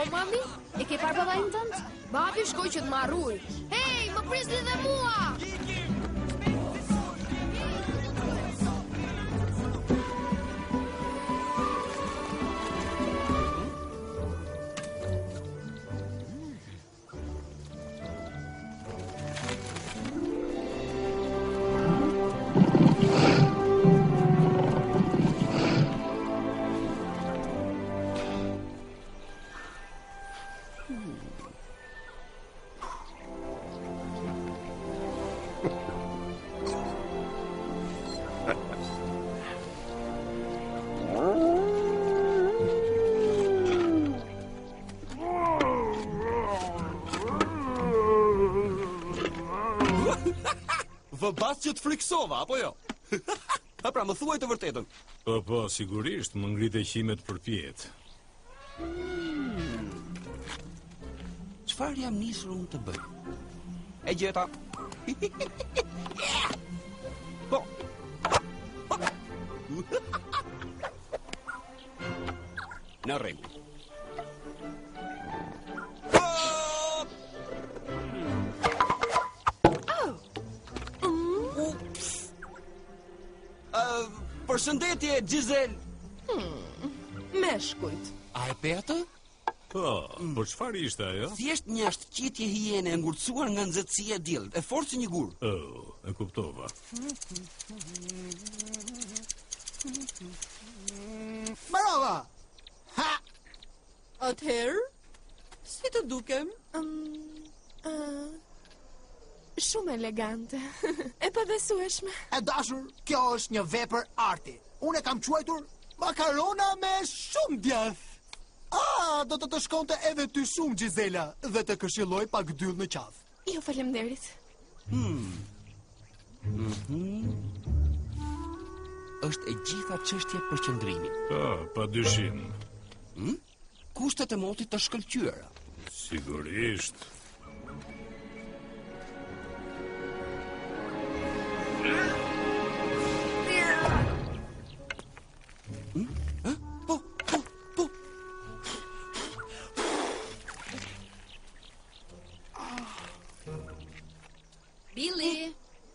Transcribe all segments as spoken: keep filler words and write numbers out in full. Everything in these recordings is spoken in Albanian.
mami? E ke parë babain tënd? Babi shkoj që të marruj. Hey, më prisni dhe mua! Vë bas që të friksova, apo jo? A pra, më thuaj të vërtetën. Po, po, sigurisht, më ngrite qimet për pjetë. Çfarë jam nisur unë të bëj? E gjeta. Po. Në rregull. Përshëndetje, Giselle. Hmm, me shkujt. A e petë? Po, mm. por çfarë ishte ajo? Thjesht një shqitje hiene e ngurtësuar nga nxehtësia e diellit, e fortë si një gur. Oh, e kuptova. Marova! Ha! Atëherë, si të dukem? Um, uh, shumë elegante. E pabesueshme. E dashur, kjo është një vepër arti. Unë e kam quajtur makarona me shumë djath. Ah, do të të shkonte edhe ty shumë, Gjizela, dhe të këshilloj pak dyll në qafë. Jo, faleminderit. Hmm. Mm-hmm. Është e gjitha çështja për qëndrimin. Po, pa dyshim. Hmm? Kushtet e motit të shkëlqyera. Sigurisht. Hmm? Ha? Po, po, po. Billy!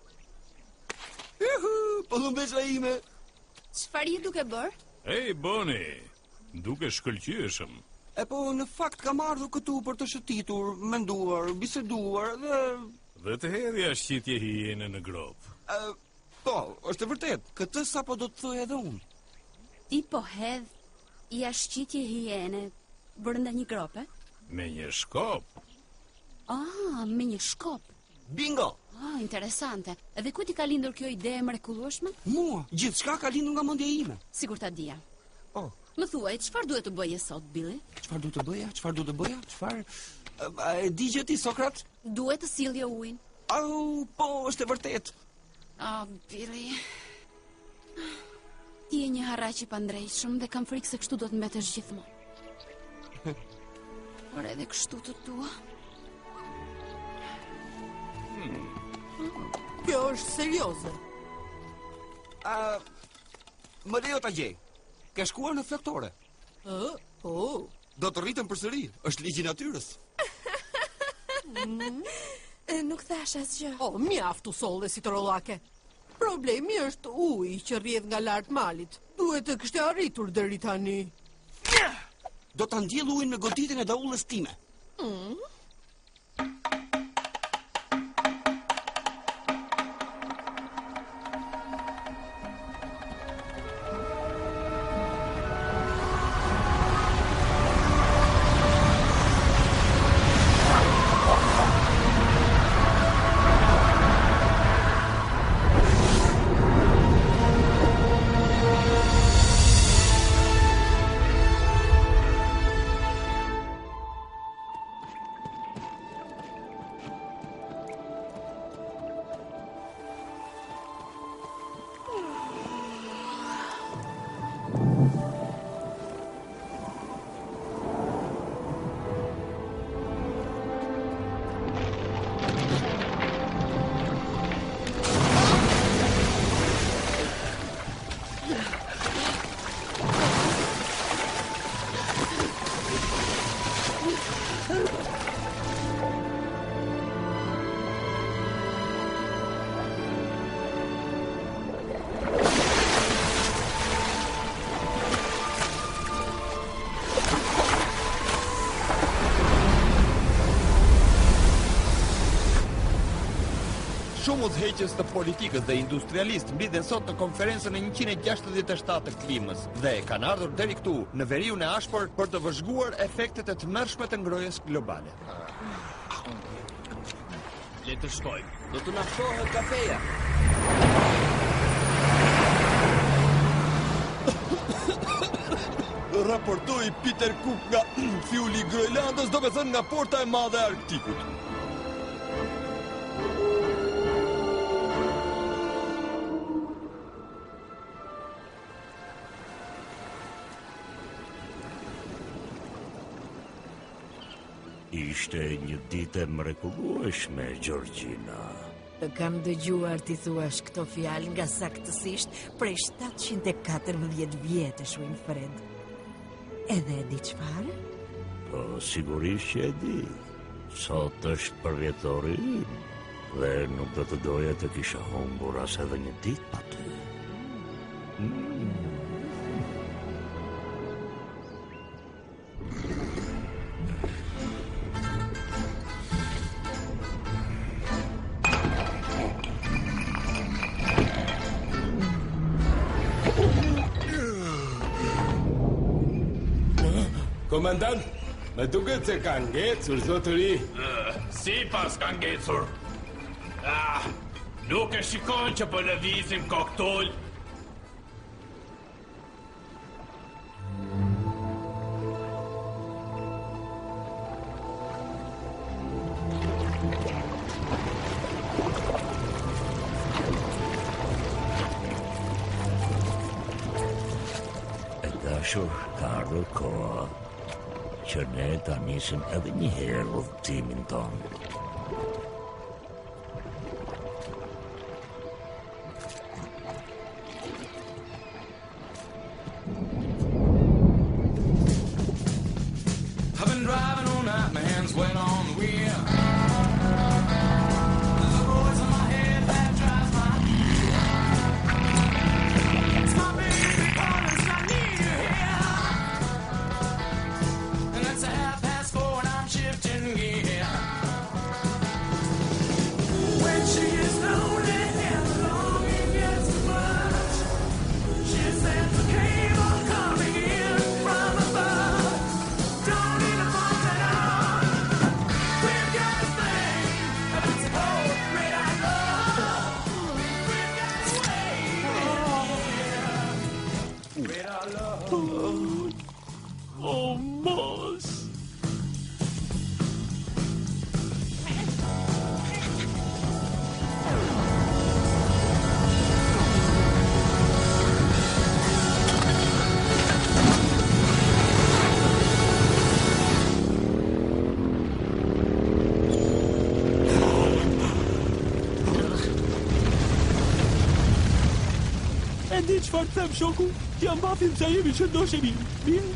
Juhu, po humbesha ime. Çfarë je duke bërë? Ej, Boni, duke shkëlqyeshëm. E po, në fakt kam ardhur këtu për të shëtitur, menduar, biseduar dhe... Dhe të hedhja shqitje hiene në grop. Uh, po, është e vërtet, këtë sapo do të thoj edhe unë. Ti po hedh jashtëqitje hiene brenda një grope? Me një shkop. Ah, me një shkop. Bingo! Ah, interesante. Edhe ku ti ka lindur kjo ide e mrekullueshme? Mua, gjithçka ka lindur nga mendja ime. Sigur ta dija. Oh. Më thuaj, çfarë duhet të bëje sot, Billy? Çfarë duhet të bëja? Çfarë duhet të bëja? Çfarë? E di gjë ti, Sokrat? Duhet të sillje ujin. Au, po, është e vërtet. Ah, Billy. Ti je një harraq i pandrejshëm dhe kam frikë se kështu do të mbetesh gjithmonë. Por edhe kështu të tua. Hmm. Kjo është serioze. A, më lejo ta gjej. Ke shkuar në flaktore? Ë, oh. Do të rritëm përsëri. Është ligji i natyrës. mm. E, nuk thash asgjë. Oh, mjaft u solle si trollake. Problemi është uji që rrjedh nga lart malit. Duhet të kishte arritur deri tani. Do ta ndjell ujin me goditjen e daullës time. Mm. domosdoshmosheqjes të politikës dhe industrialistë mblidhen sot në konferencën e njëqind e gjashtëdhjetë e shtatë të klimës dhe kanë ardhur deri këtu në veriun e ashpër për të vëzhguar efektet e tmerrshme të ngrohjes globale. Le të shkojmë. Do të na ftohet kafeja. Raportoi Peter Cook nga fiuli i Groenlandës, do me thënë nga porta e madhe e Arktikut. Ishte një ditë e mrekullueshme, Georgina. Të kam dëgjuar ti thuash këto fjalë nga saktësisht prej shtatëqind e katërmbëdhjetë vjetësh, Winfred. Edhe e di çfarë? Po, sigurisht që e di. Sot është përvjetori im dhe nuk do të doja të kisha humbur as edhe një ditë pa ty. Mm. Komandant, me duket se ka ngecur, zotëri. Uh, si pas ka ngecur. Ah, nuk e shikon që po lëvizim koktull. E dashur, ka ardhur koha që ne ta nisim edhe një herë udhëtimin tonë. I've been driving all night, my hands wet on the wheel. The voice in my head that drives my It's my baby calling, so I need you here. And it's a half past four and I'm shifting gear. When she is lonely and the longing gets too much, she sends the cable coming in from above. Don't need a phone at all. We've got a thing that's a cold, red-eyed love. We've got a way in here. Red-eyed love. Oh, mos. E di çfarë them, shoku? T'ja mbafim sa jemi që ndoshemi. Mirë?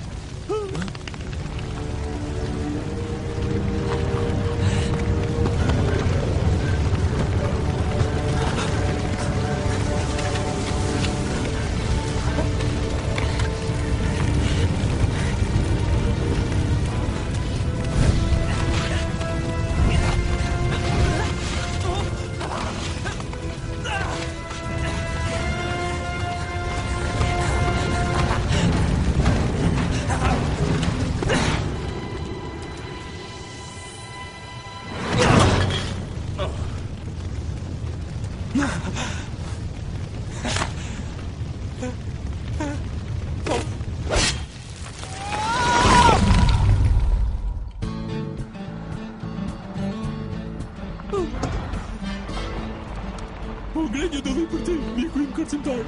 Po grenjë do vi për ti, miku im kërcimtar.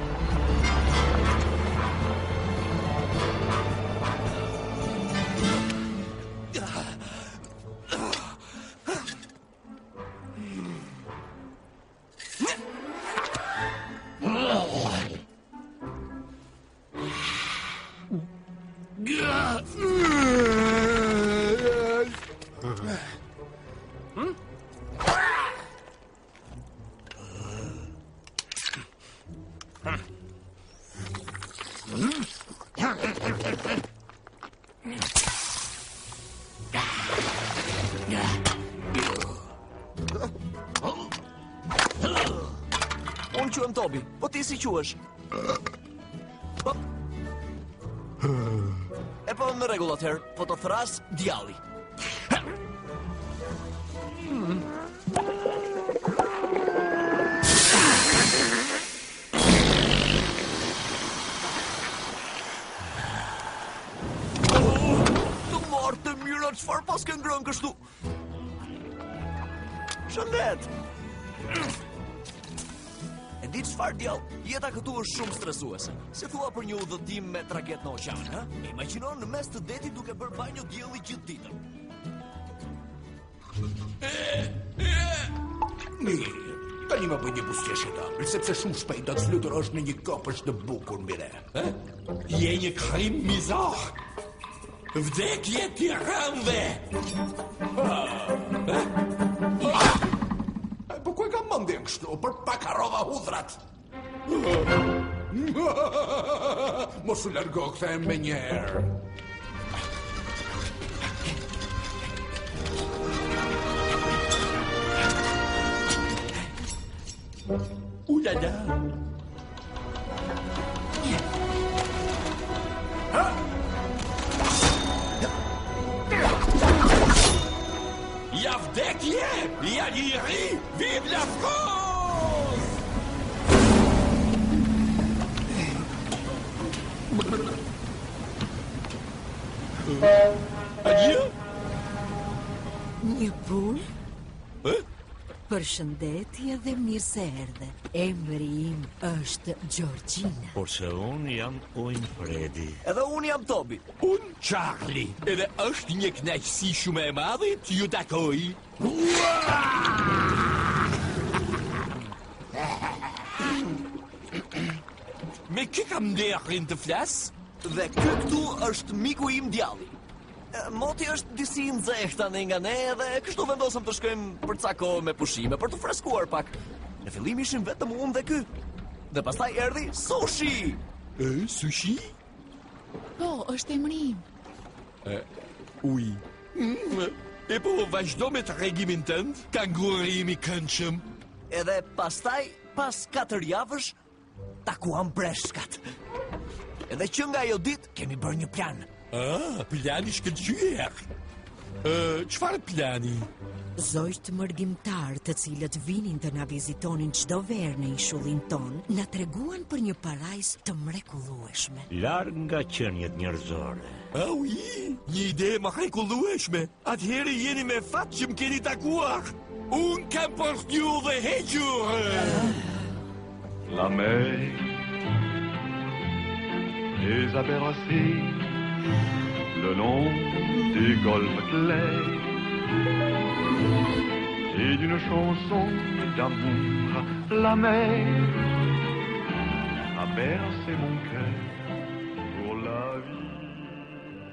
Tobi, po ti si quhesh? Po... E po në rregull atëherë, po të thras djalli. Të martë mira, çfarë pas ke ngrënë kështu? Shëndet! E di çfarë djall, jeta këtu është shumë stresuese. Si thua për një udhëtim me traket në oqean, ha? Imagjino në mes të detit duke bërë banjo dielli gjithë ditën. Mirë, tani më bëj një buzëqeshje të sepse shumë shpejt do të fluturosh në një kopësht të bukur mire. Eh? Je një krim mizah. Vdekje tiranëve. Ah, eh? Po ku e kam mendjen kështu, për pak harrova hudhrat. Mos u largo, kthehem me njerë. Ulala. Ja vdekje, ja liri, vive la France! Adieu? Një pun? Eh? Përshëndetje dhe mirë se erdhe. Emri im është Georgina. Por se unë jam Winfredi. Edhe unë jam Tobi. Unë Charlie. Edhe është një kënaqësi shumë e madhe të ju takoj. Me kë kam nderin të flas? Dhe ky këtu është miku im djalli. Moti është disi nxehtë tani nga ne dhe kështu vendosëm të shkojmë për ca kohë me pushime për të freskuar pak. Në fillim ishim vetëm unë dhe ky. Dhe pastaj erdhi Sushi. E, sushi? Po, është emri im. E, uj. Mm, e po vazhdo me tregimin tënd, kangurimi këndshëm. Edhe pastaj, pas katër javësh, takuam breshkat. Edhe që nga ajo ditë kemi bërë një plan. Ah, plani shkëlqyer. Uh, çfarë plani? Zojt mërgjimtar të cilët vinin të na vizitonin çdo verë në ishullin ton, na treguan për një parajsë të mrekullueshme. Larg nga qeniet njerëzore. Ah, oui, një ide e mrekullueshme. Atëherë jeni me fat që më keni takuar. Unë kam për t'ju dhe hequr. La mer, les aberrations le long du golfe clair et d'une chanson d'amour, la mer a bercé mon cœur pour la vie.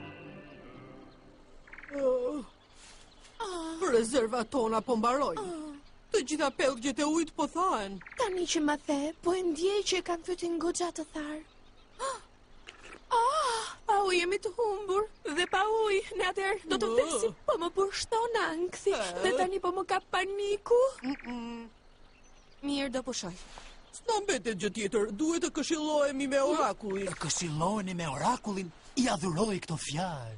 Oh. Rezervat tona po mbarojnë. Të gjitha pellgjet e ujit po thahen. Tani që më the, po e ndjej që e kam fytyn goxha të tharë. Ah, pa ujë jemi të humbur dhe pa ujë në atëherë do të vdesim, po më përshton ankthi dhe tani po më kap paniku. Mirë, do pushoj. S'na mbetet gjë tjetër, duhet të këshillohemi me orakullin. Të këshilloheni me orakullin, i adhuroj këto fjalë.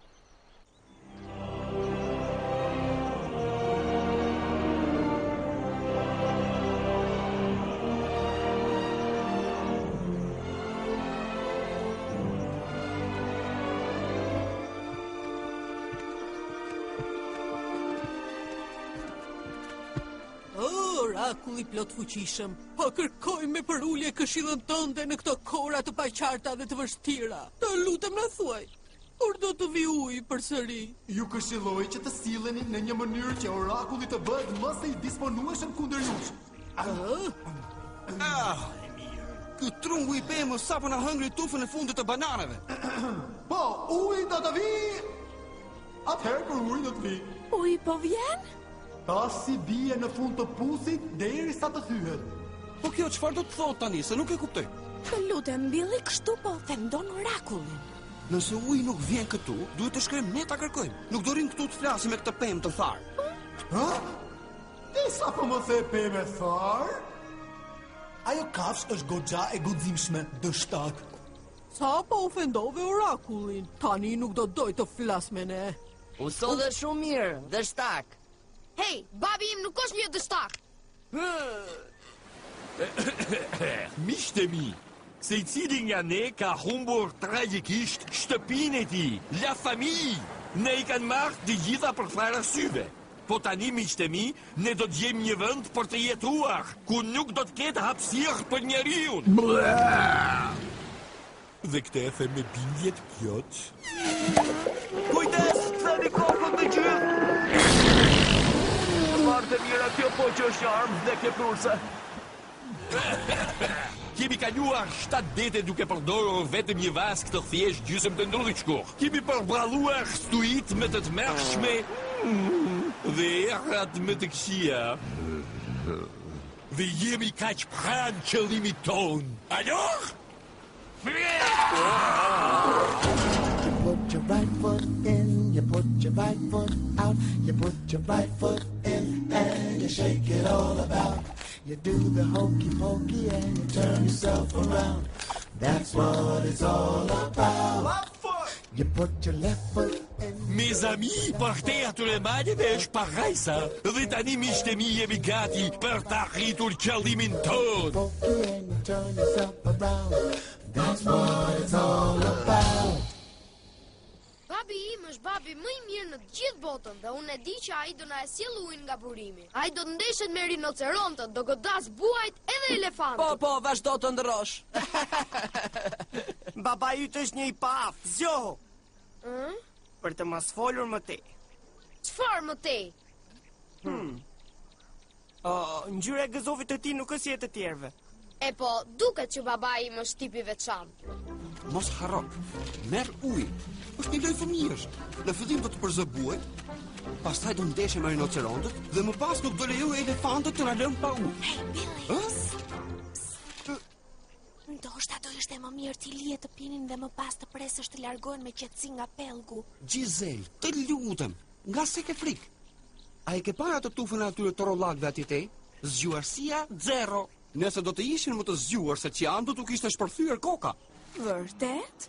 Orakulli plot fuqishëm, po kërkoj me përulje këshillën tënde në këto kora të paqarta dhe të vështira. Të lutem na thuaj, kur do të vi uji përsëri? Ju këshilloj që të silleni në një mënyrë që orakulli të bëhet më së i disponueshëm kundër jush. Ah, ky trungu i pemës sapo na hëngri tufën e fundit të bananeve. Po, uji do të vi. Atëherë kur uji do të vi. Uji po vjen? Ta si bie në fund të pusit derisa të thyhet. Po kjo çfarë do të thotë tani, se nuk e kuptoj. Të lutem, mbilli kështu po themdon orakullin. Nëse uji nuk vjen këtu, duhet të shkojmë ne ta kërkojmë. Nuk do rim këtu të flasim me këtë pemë të tharë. Ha? Ti sa po më the pemë tharë? Ajo kafsh është goxha e guximshme, dështak. Sa po ofendove orakullin, tani nuk do doj të flas me ne. Uso dhe shumë mirë, dështak. Hej, babi im nuk është një dështak. Miqtë mi, se i cili nga ne ka humbur tragjikisht shtëpinë e tij, la famille. Ne i kanë marrë të gjitha për fara syve. Po tani, miqtë mi, ne do të gjejmë një vend për të jetuar, ku nuk do të ketë hapësirë për njeriu. Dhe këtë e the me bindje të plot. Kujdes, ktheni kokën dhe gjithë! Martë mira kjo po që është armë dhe ke prurse. Kemi kaluar shtatë dete duke përdorur vetëm një vask të thjesht gjysmë të ndrydhur. Kemi përballuar stuit me të tmerrshme dhe errat me të këqija. Dhe jemi kaq pranë qëllimit ton. Alors? You put your right foot in, you put your right foot out, you put your right foot in and you shake it all about. You do the hokey pokey and you turn yourself around. That's what it's all about. Left foot! You put your left foot in. Mes amis, për te atyre maljeve është parajsa. Dhe tani miqtë mi jemi gati për të arritur qëllimin ton. Pokey and you turn yourself around. That's what it's all about. Babi im është babi më i mirë në të gjithë botën dhe unë e di që ai do na e sjellë ujin nga burimi. Ai do të ndeshet me rinocerontët, do godas buajt edhe elefantët. Po, po, vazhdo të ndrosh. Baba yt është një i paf, zgjohu. Ëh? Për të mos folur më tej. Çfarë më tej? Hmm. Oh, ngjyra e gëzovit të tij nuk është si e të tjerëve. E po, duket që babai im është tipi veçantë. Mos harro. Merr ujë. Është një lojë fëmijësh. Në fillim do të përzëbuaj, pastaj do ndeshe me rinocerontët dhe më pas nuk do lejoj elefantët të na lënë pa ujë. Hey, Billy. Ndoshta do ishte më mirë ti lije të pinin dhe më pas të presësh të largohen me qetësi nga pellgu. Gjizel, të lutem, nga se ke frikë. A i ke para të tufën atyre të rollakve ati te? Zgjuarësia zero. Nëse do të ishin më të zgjuar se që janë, do t'u kishte shpërthyer koka. Vërtet?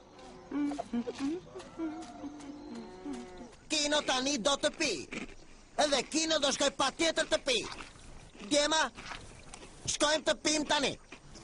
Kino tani do të pi. Edhe Kino do shkoj pa tjetër të pi. Djema, shkojmë të pim tani.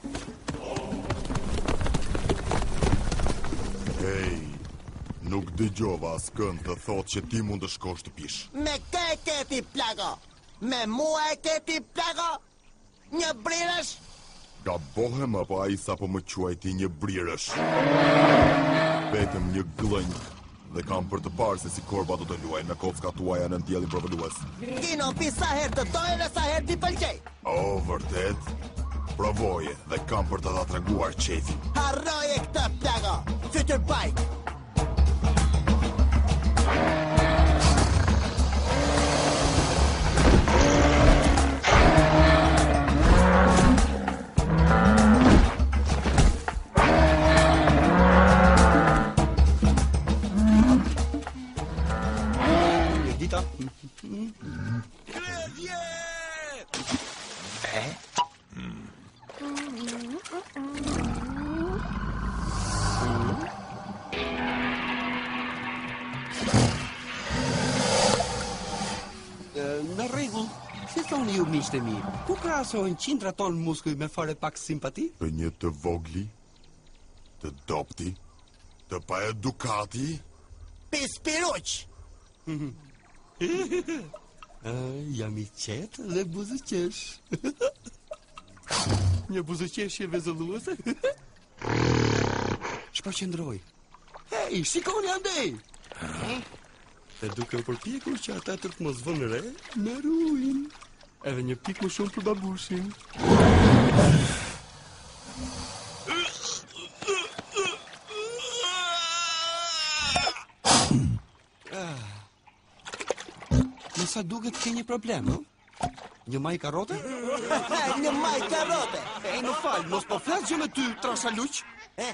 Hej, nuk dëgjova askënd të thot që ti mund të shkosh të pish. Me kë e keti plago? Me mua e keti plago? Një brirësh? Gabohem apo ai sa po më quajti një brirësh? Vetëm një glënj dhe kam për të parë se si korba do të luajnë me kockat tuaja në ndjellin provues. Kino, pi sa herë të dojë dhe sa herë ti pëlqej. O, vërtet? Provoje dhe kam për të dha treguar qefin. Harroje këtë plago, fytyrë bajk. Në rregull, si thoni ju miqtë e mi, ku krahasohen qindra ton muskuj me fare pak simpati? Për një të vogli, të dopti, të pa edukati. Pispiruq! Jam i qetë dhe buzëqesh. Një buzëqeshje vezëlluese. Shpërqendroj. Hej, shikoni andej! Dhe duke u përpjekur që ata të të mos vënë re, me ruin. Edhe një pik më shumë për babushin. Në sa duket ke një problem, no? Një maj karote? Një maj karote! E, në falj, mos po flas gjë me ty, trasaluq? Eh?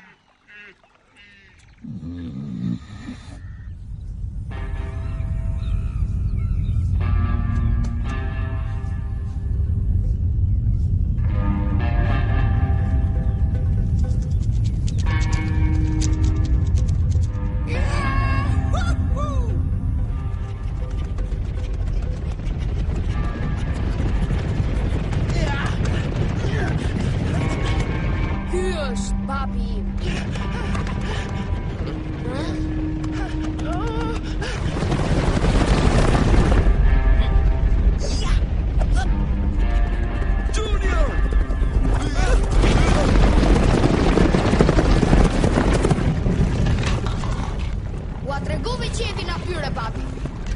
qefi na pyre, babi.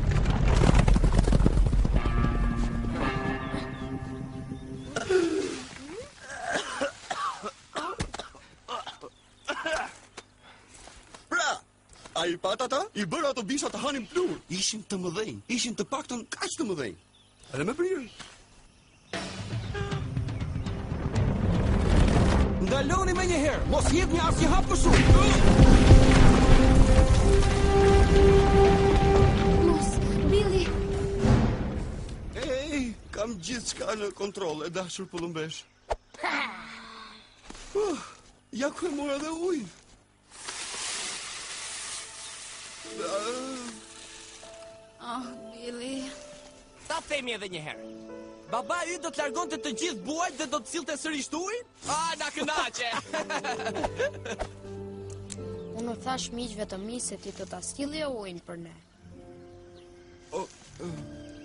A i pat ata? I bërë ato bisha të hanim plur. Ishin të mëdhenj, ishin të paktën kaq të mëdhenj. Edhe me prirë. Ndaloni me një herë, mos jep një asnjë hap më shumë. Mos, Billy. Ej, kam gjithçka në kontroll, e dashur pëllumbesh. Uh, ja ku e mora dhe ujë. Oh, Billy. Ta themi edhe një herë. Baba yt do të largonte të gjithë buajt dhe do të sillte sërish ujë? Ah, na kënaqe. Unë thash miqve të mi se ti të ta sillje ujin për ne. Oh, uh,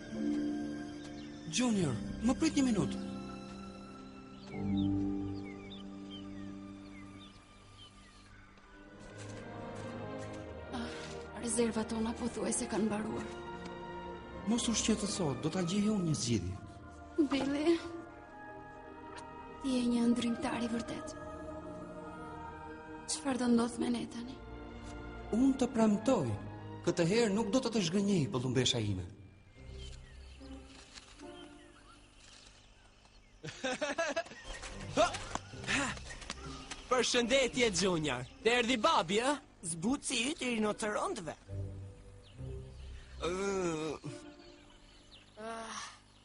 Junior, më prit një minutë. Rezervat tona pothuajse kanë mbaruar. Mos u shqetëso, do ta gjej unë një zgjidhje. Billy, ti je një ndrymtar i vërtet. Çfarë do ndodh me ne tani? Unë të premtoj, këtë herë nuk do të të zhgënjej pëllumbesha ime. Përshëndetje, Junior. Të erdhi babi, ë? Zbuci yt i rinocerontëve. Uh, Ah,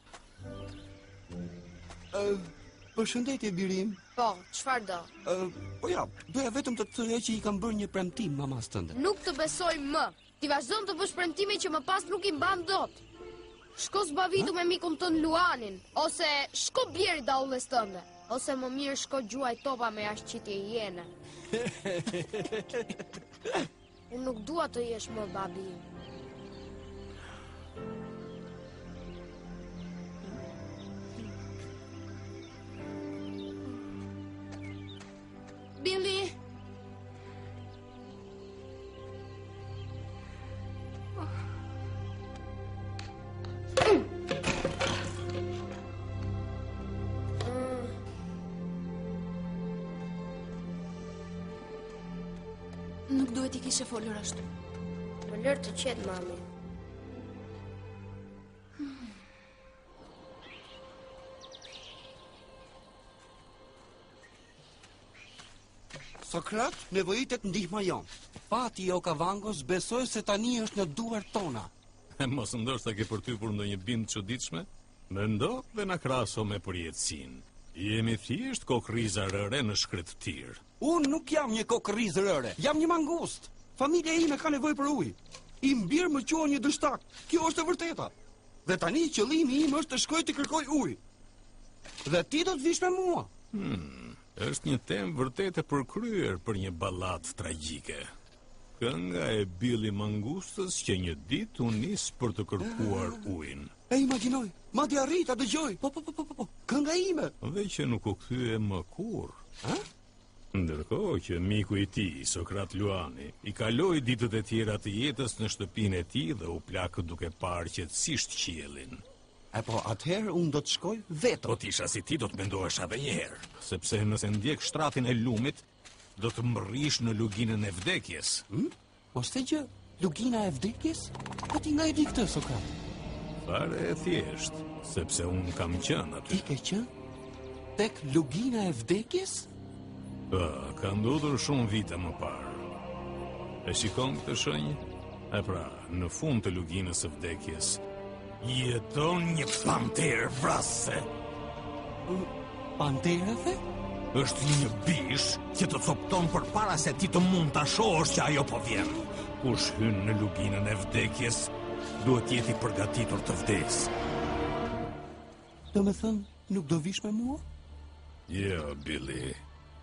uh, Përshëndetje, birim. po, çfarë do? Uh, po ja, doja vetëm të të thoja që i kam bërë një premtim mamas tënde. Nuk të besoj më. Ti vazhdon të bësh premtime që më pas nuk i mban dot. Shko zbavitu me mikun tënd Luanin, ose shko bjeri daulles tënde, ose më mirë shko gjuaj topa me ashqitje hiene. Unë nuk dua të jesh më babi im. Billy. Nuk duhet i kishe folur ashtu. Më lër të qetë, mami. Sokrat, nevojitet ndihma jon. Pati o Kavangos besoj se tani është në duar tona. E mos ndoshta ke përtypur ndonjë bind çuditshme? Mendo dhe na krahaso me përjetësinë. Jemi thjesht kokriza rëre në shkretëtir. Unë nuk jam një kokrizë rëre, jam një mangust. Familja ime ka nevojë për ujë. I mbirë më quhen një dështak. Kjo është e vërteta. Dhe tani qëllimi im është të shkoj të kërkoj ujë. Dhe ti do të vish me mua. Hmm, është një temë vërtet e përkryer për një balladë tragjike. Kënga e Billy Mangustës që një ditë u nis për të kërkuar ujin. E imagjinoj, madje arrita dëgjoj. Po po po po po. Kënga ime. Dhe që nuk u kthye më kurrë. Ha? Ndërkohë që miku i tij, Sokrat Luani, i kaloi ditët e tjera të jetës në shtëpinë e tij dhe u plakë duke parë qetësisht qiellin. E po, atëherë unë do të shkoj vetëm. Po t'isha si ti do të mendohesh edhe një herë, sepse nëse ndjek shtratin e lumit, do të mërrish në luginën e vdekjes. Hm? Mos të gjë, lugina e vdekjes? Po ti nga e di këtë, Sokrat? Fare e thjesht, sepse unë kam qenë aty. Ti ke qenë? Tek lugina e vdekjes? Pa, ka ndodhur shumë vite më parë. E shikon këtë shenjë? E pra, në fund të luginës së vdekjes, jeton një panter vrasëse. Panterave? Është një bish që të copton përpara se ti të mund ta shohësh që ajo po vjen. Kush hyn në luginën e vdekjes, duhet jeti përgatitur të vdesë. Do me thënë, nuk do vish me mua? Jo, Billy.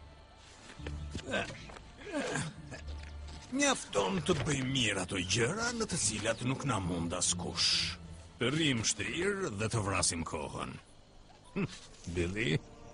Mjafton të bëj mirë ato gjëra në të cilat nuk na mund askush. Të rrim shtrirë dhe të vrasim kohën. Hm, Billy?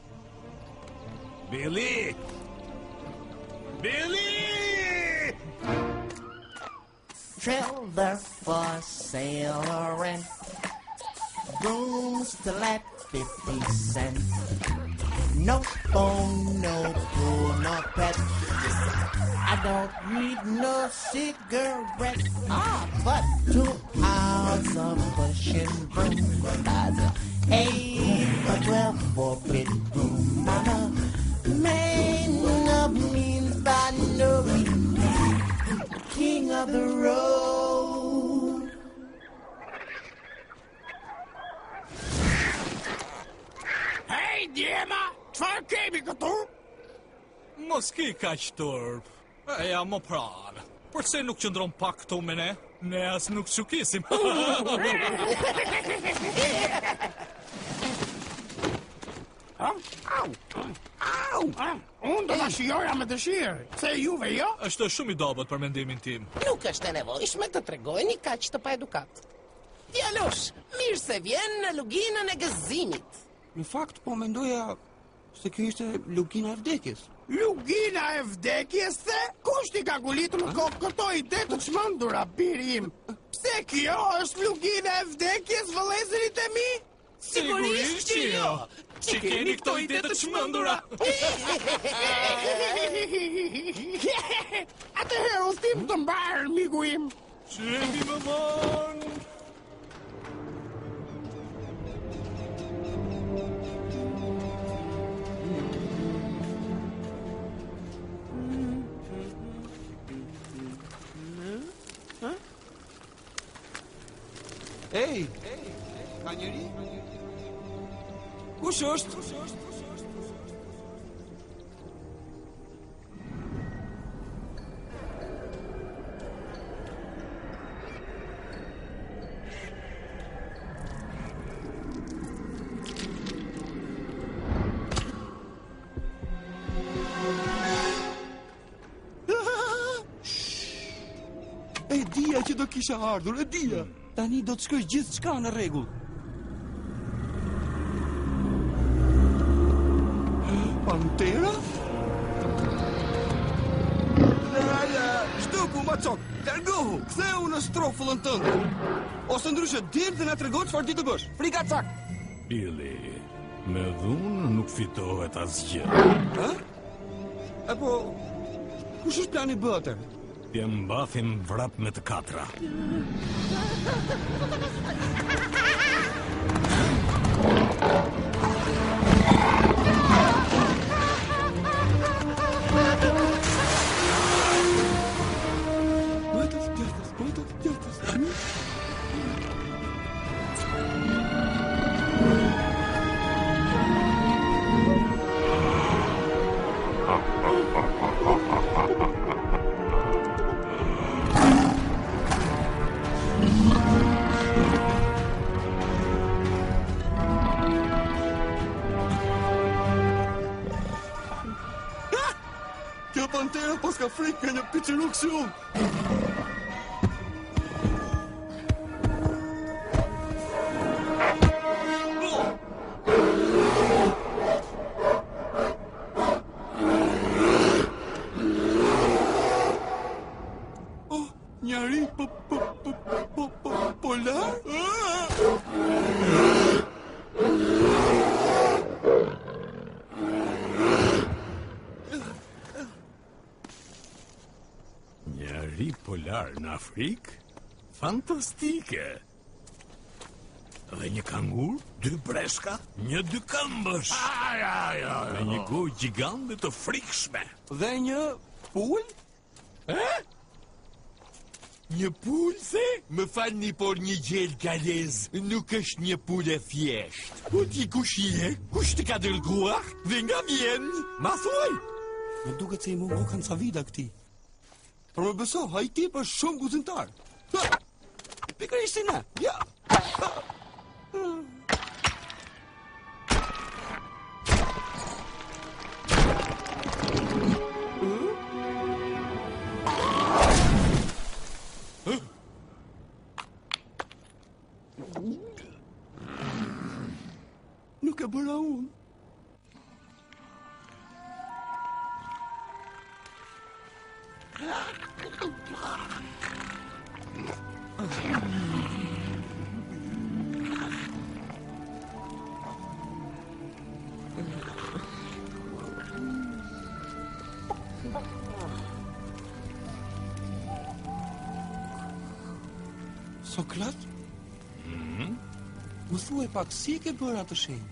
Billy! Billy! trailer for sale rent. Rooms to let fifty cents. No phone, no pool, no pet. I don't need no cigarette. Ah, but two hours of pushing broom. That's a eight or twelve four bedroom. I'm a man of means by no means. King of the road. Hej, djema! Çfarë kemi këtu? Mos ki kaq turp. E jam më pranë. Përse nuk qëndron pak këtu me ne? Ne as nuk shukisim. Au, au, unë do ta shijoja me dëshirë, se juve jo? Është shumë i dobët për mendimin tim. Nuk është e nevojshme të tregojeni kaq të paedukat. Djalosh, mirë se vjen në luginën e gëzimit. Në fakt, po mendoja se kjo ishte lugina e vdekjes. Lugina e vdekjes, the? Kush ti ka gulitur në kokë këto ide të çmendura, biri im? Pse kjo është lugina e vdekjes, vëllezërit e mi? Sigurisht që jo. Që keni këto ide të çmendura. Atëherë udhtim të mbarë, miku im. Qemi më vonë. Ej, ka njëri? Kush është? E dija që do kisha ardhur, e dija. Tani do të shkoj gjithë qka në rregull. Pantera? Lala, shtuku, macok, largohu, ktheu në strofullën tënde. Ose ndryshe del dhe na trego çfarë di të bësh. Frika cak. Billy, me dhunë nuk fitohet asgjë. Ë? Apo kush është plani bëtër? T'je mbathim vrap me të katra. Bëjtës, gjërtës, bëjtës, gjërtës. Kjo pantera pas ka frikë nga një piqëruk shumë. Oh, njëri po, po, po, po, po, polar? Njëri polar në Afrikë? Fantastike! Dhe një kangur, dy breshka, një dy këmbësh. Dhe një gojë gjigande të frikshme. Dhe një pull? E? Një pull, se? Më falni, por një gjel galez nuk është një pull e thjesht. O ti kush je? Kush të ka dërguar? Dhe nga vjen? Ma thuaj! Më duket se i mungo kanë sa vida këti. Por më beso, a i tip është shumë guzimtar. Pikërisht si ne, ja. Nuk e bëra unë. Sokrat? Mhm. Më thuaj pak si e ke bërë atë shenjë?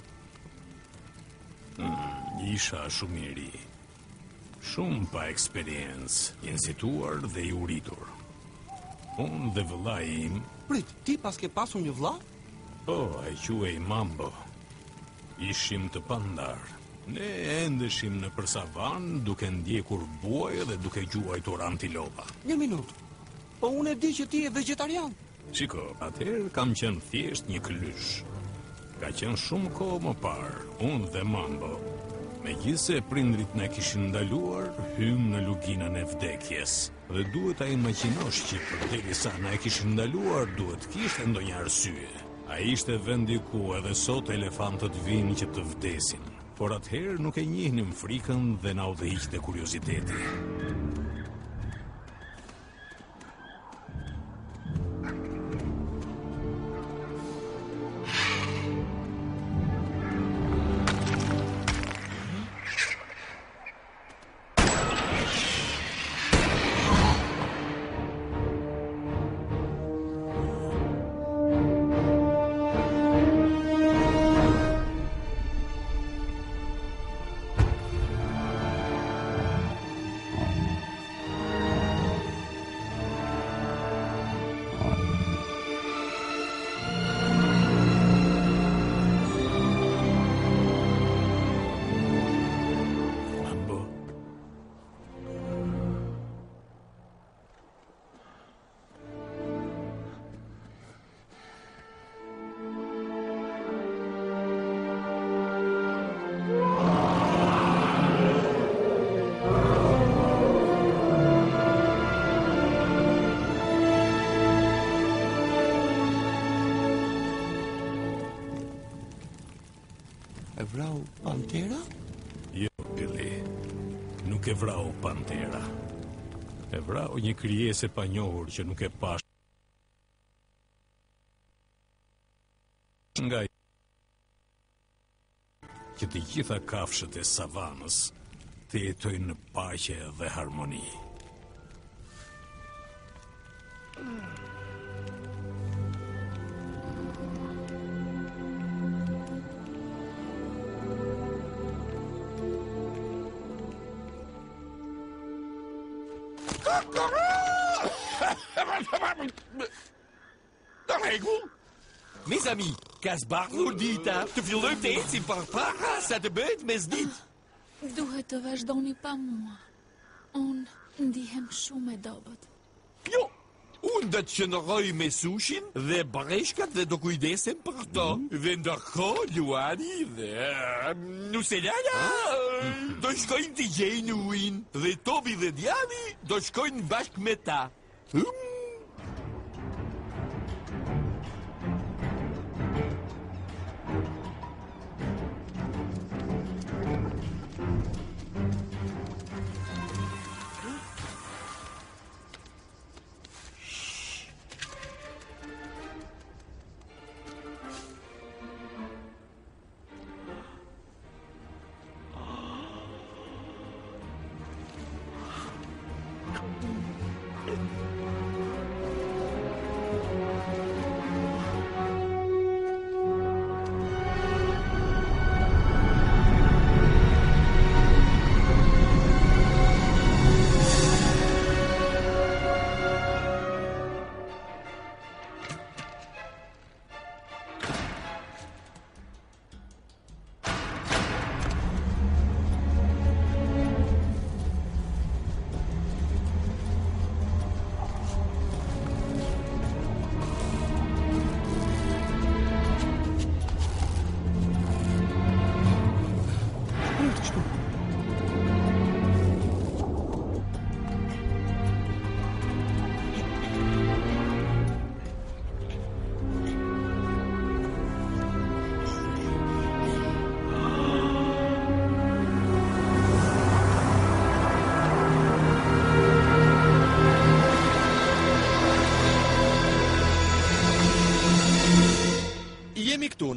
Mm, isha shumë i ri. Shumë pa eksperiencë, inzituar dhe i uritur. Unë dhe vëllai im... Prit, ti pas ke pasur një vëlla? Po, e quhej Mambo. Ishim të pandar. Ne endeshim në për savan duke ndjekur buaj dhe duke gjuajtur antilopa. Një minutë. Po unë e di që ti je vegetarian. Shiko, atëherë kam qenë thjesht një klysh. Ka qenë shumë kohë më parë, unë dhe Mambo. Megjithse prindrit na kishin ndaluar, hym në luginën e vdekjes. Dhe duhet ta imagjinosh që përderisa na e kishin ndaluar, duhet kishte ndonjë arsye. Ai ishte vendi ku edhe sot elefantët vinë që të vdesin. Por atëherë nuk e njihnim frikën dhe na udhëhiqte kurioziteti. E vrau pantera? Jo, Billy. Nuk e vrau pantera. E vrau një krijese pa njohur që nuk e pash. Nga që të gjitha kafshët e savanës të jetojnë në paqe dhe harmoni. Në rregull? Mes amis, ka zbardhur dita, të fillojmë të ecim përpara sa të bëhet mesditë. Duhet të vazhdoni pa mua. Unë ndihem shumë e dobët. Jo, unë do të qëndroj me sushin dhe breshkat dhe do kujdesem për to. Dhe ndërkohë Luani dhe Nuselala do shkojnë të gjejnë ujin. Dhe Tobi dhe Diani do shkojnë bashkë me ta. Hmm?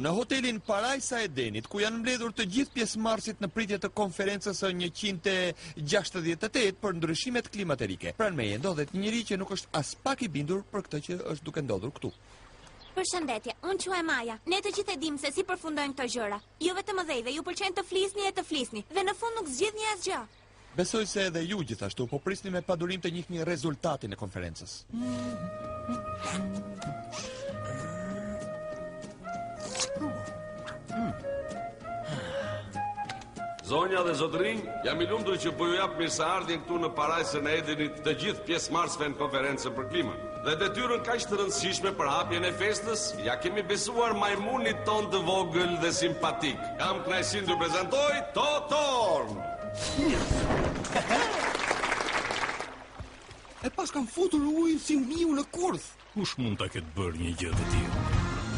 në hotelin Parajsa e Denit, ku janë mbledhur të gjithë pjesëmarrësit në pritje të konferencës së njëqind e gjashtëdhjetë e tetë për ndryshimet klimaterike. Pranë meje ndodhet një njeri që nuk është as pak i bindur për këtë që është duke ndodhur këtu. Përshëndetje, unë quhem Maja. Ne të gjithë e dimë se si përfundojnë këto gjëra. Jo vetëm dhejve, ju pëlqen të flisni e të flisni, dhe në fund nuk zgjidhni asgjë. Besoj se edhe ju gjithashtu, po prisni me padurim të njihni rezultatin e konferencës. Zonja dhe zotërinj, jam i lumtur që po ju jap mirëseardhjen këtu në Parajsën e Denit të gjithë pjesëmarrësve në konferencën për klimën. Dhe detyrën kaq të rëndësishme për hapjen e festës, ja kemi besuar majmunit ton të vogël dhe simpatik. Kam kënaqësinë t'ju prezantoj Totorm. E pas kam futur ujë si miu në kurth. Kush mund ta ketë bërë një gjë të tillë?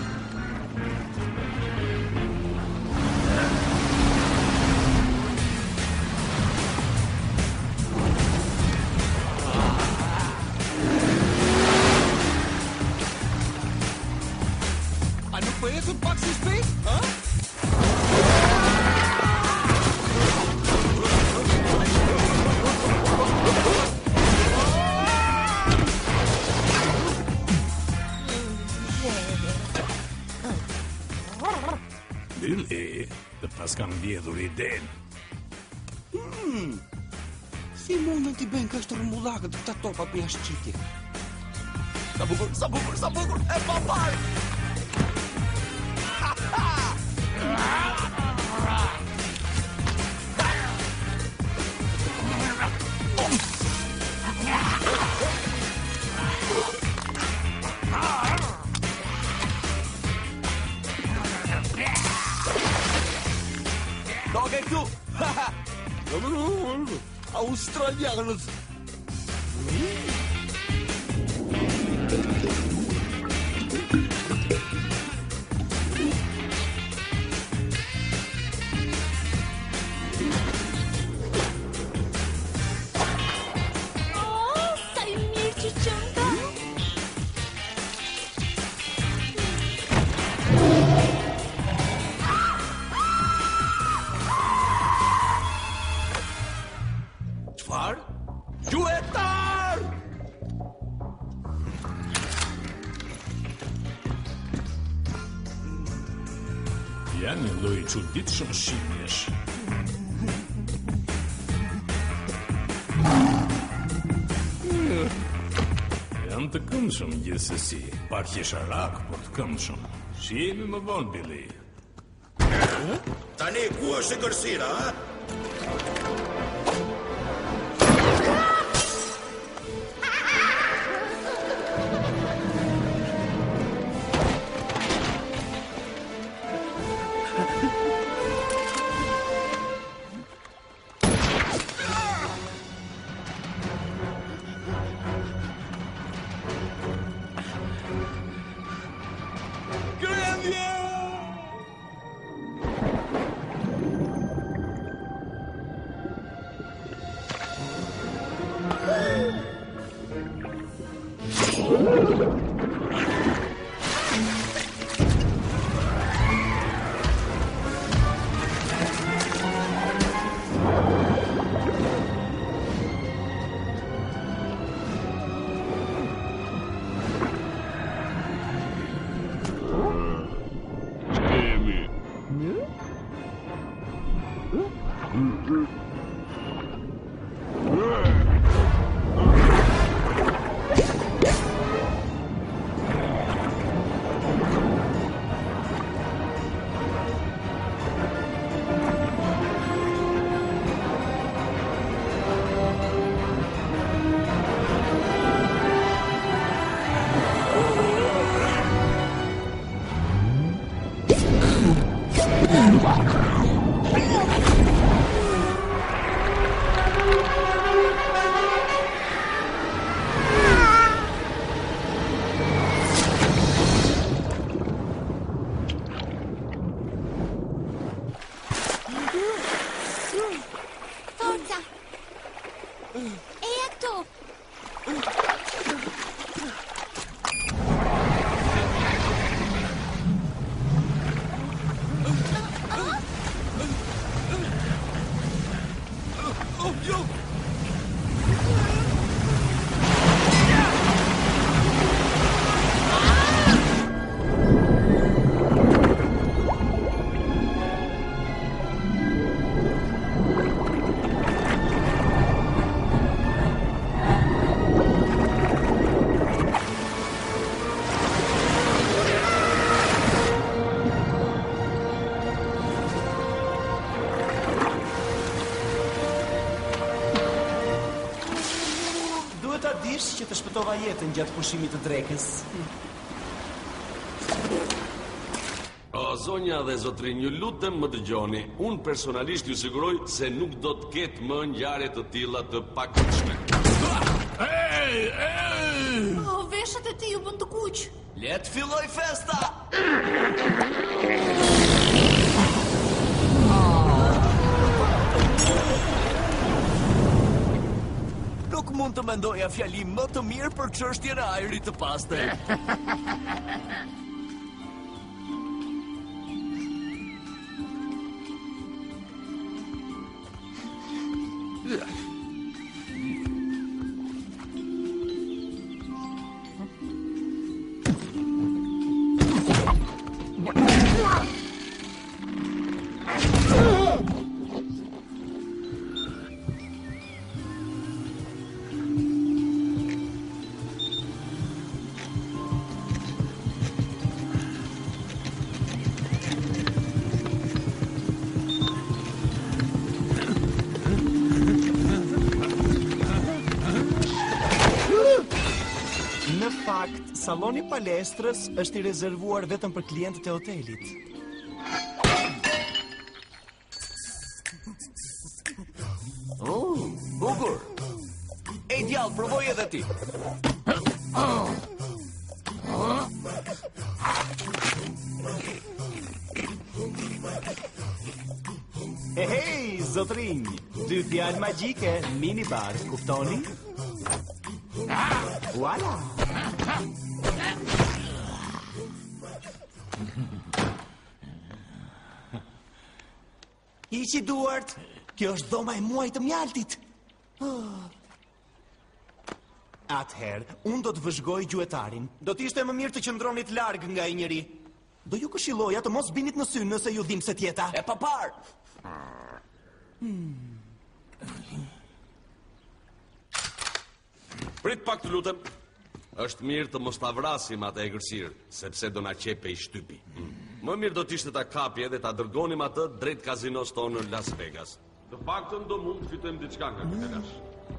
A nuk po ecën pak si shpejt? Ha? Billy, dhe pas kam vjedhur iden. Hmm. Si mundën t'i bëjnë kështë rëmullakët këta topat me jashtë. Sa bukur, sa bukur, sa bukur, e pa parë! Doge këtu! Australianës! Janë një lloj çuditshëm shimjesh. Janë të këndshëm gjithsesi. Pak qesharak, por të këndshëm. Shihemi më vonë, Billy. Tani ku është e gërsira, ha? shpëtova jetën gjatë pushimit të drekës. O, zonja dhe zotrin, ju lutem më dëgjoni. Unë personalisht ju siguroj se nuk do të ketë më ngjarje të tilla të pakëndshme. Ej, ej! Oh, veshët e ti u bën të kuq. Le të filloj festa! Nuk mund të mendoja fjalim më të mirë për çështjen e ajrit të pastër. Saloni palestrës është i rezervuar vetëm për klientët e hotelit. Oh, bukur! Ej, djallë, provoj edhe ti. Hej, hey, zotrinj, dy djalë magjike, minibar, kuptoni? Voila! Hiqi duart, kjo është dhoma e muajit të mjaltit. Atëherë, unë do të vëzhgoj gjuetarin. Do t'ishte më mirë të qëndronit larg nga i njëri. Do ju këshilloja të mos binit në sy nëse ju dhimbse tjeta. E papar! Hmm. Prit pak të lutem. Është mirë të mos ta vrasim atë egërsirë, sepse do na qepe i shtypi. Hmm. Më mirë do t'ishte ta kapje dhe ta dërgonim atë drejt kazinos tonë në Las Vegas. Të paktën do mund të fitojmë diçka nga këtë lash.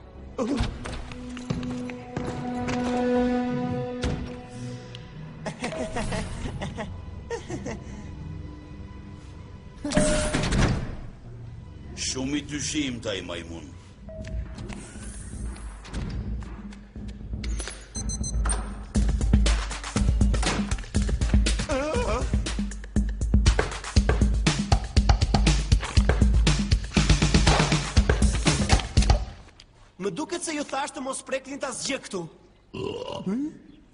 Shumë i dyshim taj majmun. Më duket se ju thashtë të mos preklin të asgjë këtu. Hmm?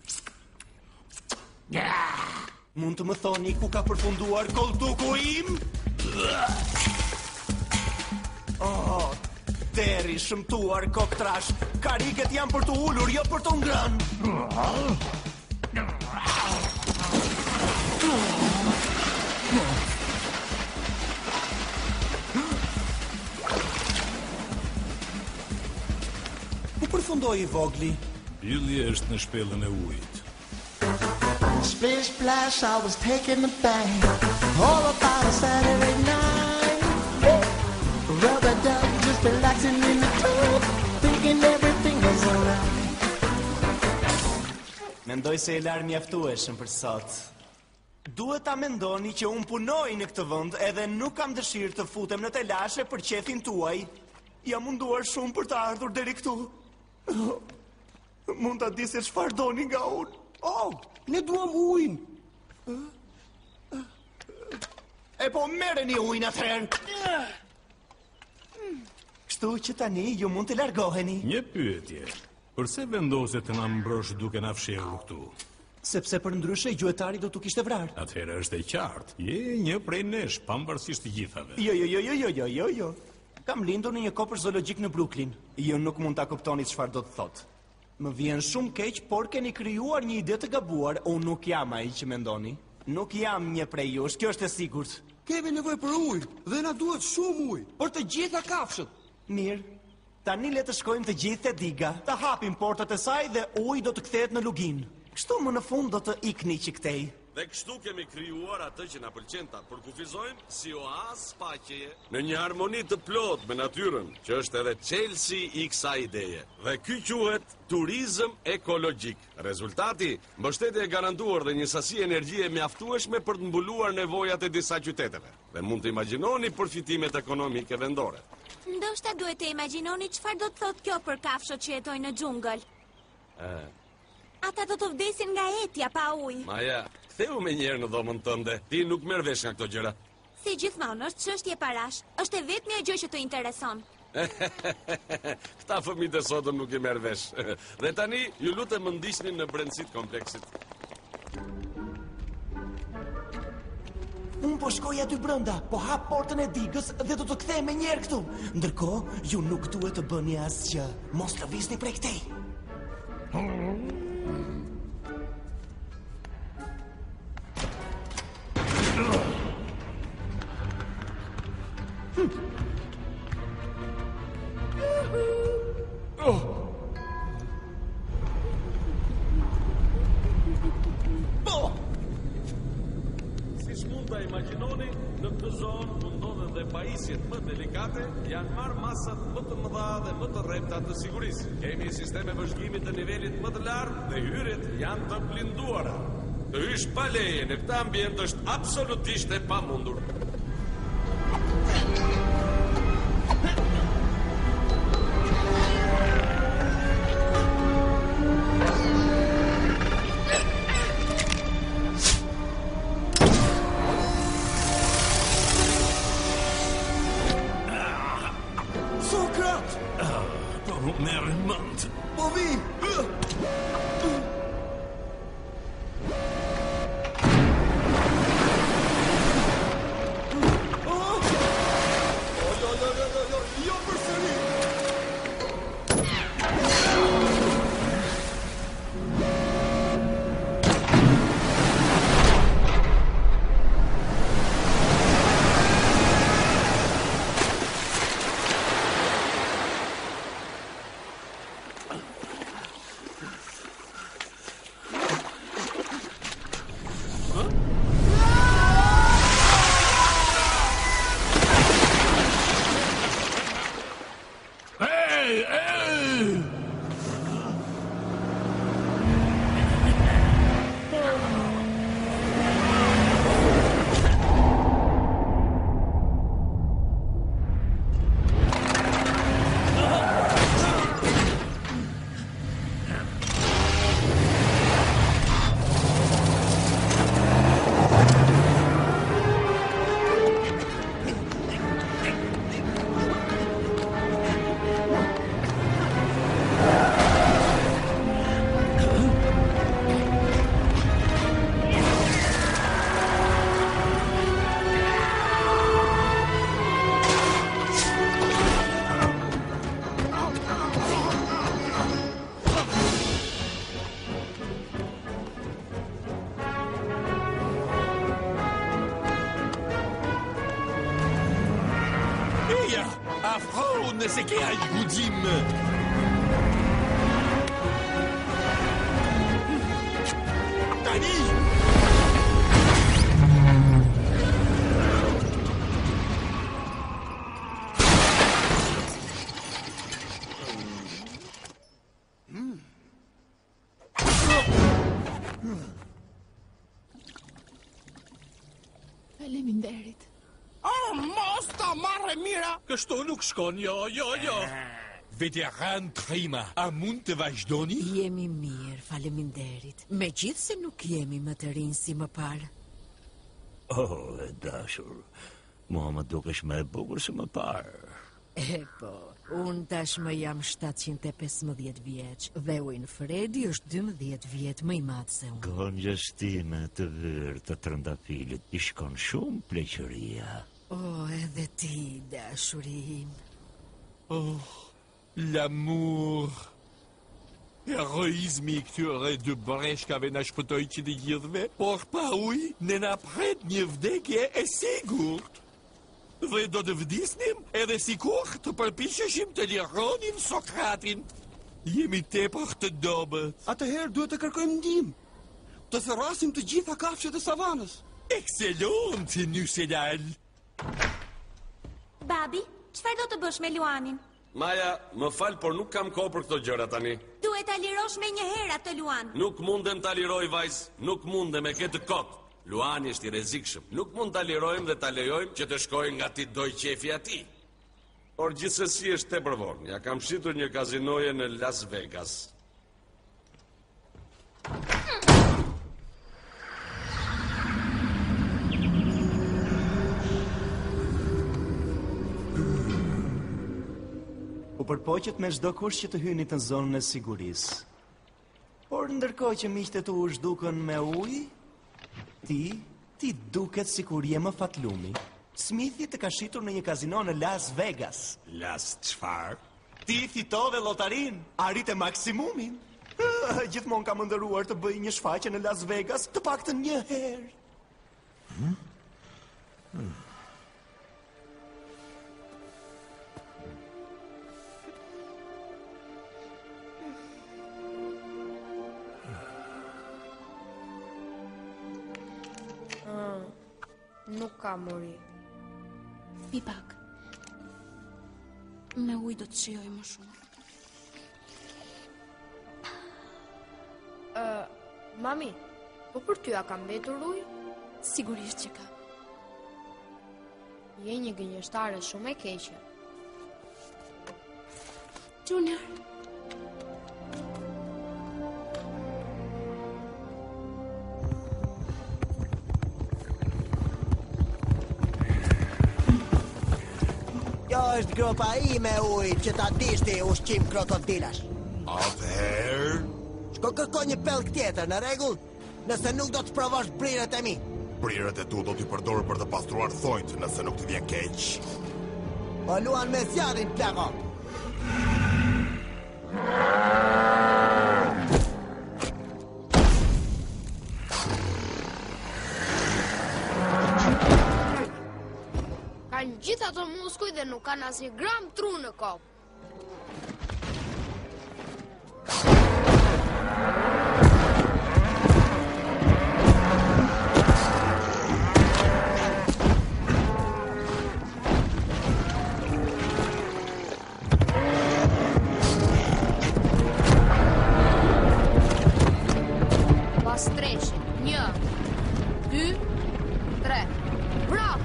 Mund të më thoni ku ka përfunduar koltuku im? Oh, deri shëmtuar koktrash. Kariket janë për të ullur, jo për të ngrënë. Ku përfundoi i vogli? Ylli është në shpellën e ujit. Splish splash, I was taking a bang. All about a Saturday night. Rubber duck, just relaxing in the tub, thinking everything was alright. Mendoj se e larë mjaftueshëm për sot. Duhet ta mendoni që unë punoj në këtë vend edhe nuk kam dëshirë të futem në telashe për qefin tuaj. Jam munduar shumë për të ardhur deri këtu. Oh, mund ta di se çfarë doni nga unë. Oh, ne duam ujin. E po merreni ujin atëherë. Kështu që tani ju mund të largoheni. Një pyetje. Përse vendose të na mbrosh duke na fshehur këtu? Sepse për ndryshe gjuetari do t'u kishte vrarë. Atëherë është e qartë. Je një prej nesh, pavarësisht të gjithave. Jo, jo, jo, jo, jo, jo, jo, jo. Kam lindur në një kopër zoologjik në Brooklyn. Ju nuk mund ta kuptoni çfarë do të thotë. Më vjen shumë keq, por keni krijuar një ide të gabuar. Unë nuk jam ai që mendoni. Nuk jam një prej jush, kjo është e sigurt. Kemi nevojë për ujë dhe na duhet shumë ujë për të gjitha kafshët. Mirë. Tani le të shkojmë të gjithë te diga, të hapim portat e saj dhe uji do të kthehet në lugin. Kështu më në fund do të ikni që këtej. Dhe kështu kemi krijuar atë që na pëlqen ta përkufizojmë si oazë paqeje në një harmoni të plotë me natyrën, që është edhe çelësi i kësaj ideje. Dhe ky quhet turizëm ekologjik. Rezultati, mbështetje e garantuar dhe një sasi energjie mjaftueshme për të mbuluar nevojat e disa qyteteve. Dhe mund të imagjinoni përfitimet ekonomike vendore. Ndoshta duhet të imagjinoni çfarë do të thotë kjo për kafshët që jetojnë në xhungël. E, Ata do të vdesin nga etja pa ujë. Maja, ktheu me njerë në dhomën tënde. Ti nuk merr vesh nga këto gjëra. Si gjithmonë, është çështje parash. Është e vetmja gjë që të intereson. Këta fëmijët e sotëm nuk i merr vesh. Dhe tani, ju lutem më ndiqni në brendësitë kompleksit. Unë po shkoj aty brenda, po hap portën e digës dhe do të kthej me njerë këtu. Ndërkohë, ju nuk duhet të bëni asgjë. Mos lëvizni prej këtej. Siç mund ta imagjinoni, në këtë zonë ku ndodhen dhe pajisjet më delikate, janë marrë masat më të mëdha dhe më të rrepta të sigurisë. Kemi sisteme vëzhgimi të nivelit më të lartë dhe hyrjet janë të blinduara. Të hysh pa leje në këtë ambient është absolutisht e pamundur. Sokrat! Po nuk merë mënd. Po vi! Afro, nëse ke aq guxim. Tani! Faleminderit. Oh, mos ta marrë mira! Kështu nuk shkon, jo, jo, jo. Veteran prima, a mund të vazhdoni? Jemi mirë, faleminderit. Me gjithë se nuk jemi më të rinë si më parë. Oh, e dashur, mua më dukesh më e bukur se më parë. E po, unë tashmë jam shtatëqind e pesëmbëdhjetë vjeç dhe Winfredi është dymbëdhjetë vjet më i madh se unë. Gonjës time të vërë të trëndafilit i shkon shumë pleqëria. Oh, edhe ti, dashurim. Oh, l'amour. Heroizmi i këtyre dy breshkave na shpëtoi që të gjithëve, por pa ujë ne na pret një vdekje e sigurt. Dhe do të vdisnim edhe sikur të përpiqeshim të lironim Sokratin. Jemi tepër të dobët. Atëherë duhet të kërkojmë ndihmë. të thërrasim të gjitha kafshët e savanës. Excellent, Nuselal. Babi, çfarë do të bësh me Luanin? Maja, më fal, por nuk kam kohë për këto gjëra tani. Duhet ta lirosh me një herë atë Luan. Nuk mundem ta liroj, vajz, nuk mundem e këtë kot. Luani është i rrezikshëm. Nuk mund ta lirojmë dhe ta lejojmë që të shkojë nga ti doj qefi atij. Por gjithsesi është tepër vonë. Ja kam shitur një kazinoje në Las Vegas. U përpoqet me çdo kush që të hyni në zonën e sigurisë. Por ndërkohë që miqtë tu u zhdukën me ujë, ti, ti duket sikur je më fatlumi. Smithi të ka shitur në një kazino në Las Vegas. Las çfarë? Ti fitove lotarin, arrite maksimumin. Gjithmonë kam ndëruar të bëj një shfaqje në Las Vegas, të paktën një herë. Hmm? Hmm. Nuk ka mori. Pi pak. Me ujë do të shijoj më shumë. Uh, mami, po për ty a ka mbetur ujë? Sigurisht që ka. Je një gënjeshtare shumë e keqe. Junior. Kjo është gropa ime ujë që ta dishti ushqim krokodilash. Atëherë? Shko kërko një pelk tjetër, në rregull? Nëse nuk do të provosh brirët e mi. Brirët e tu do t'i përdorë për të pastruar thonjt, nëse nuk t'i vjen keq. Po luan me zjarin, plako. Kanë gjithë ato muskuj dhe nuk kanë asnjë gram tru në kokë. Pas treshin, një, dy, tre, bravo!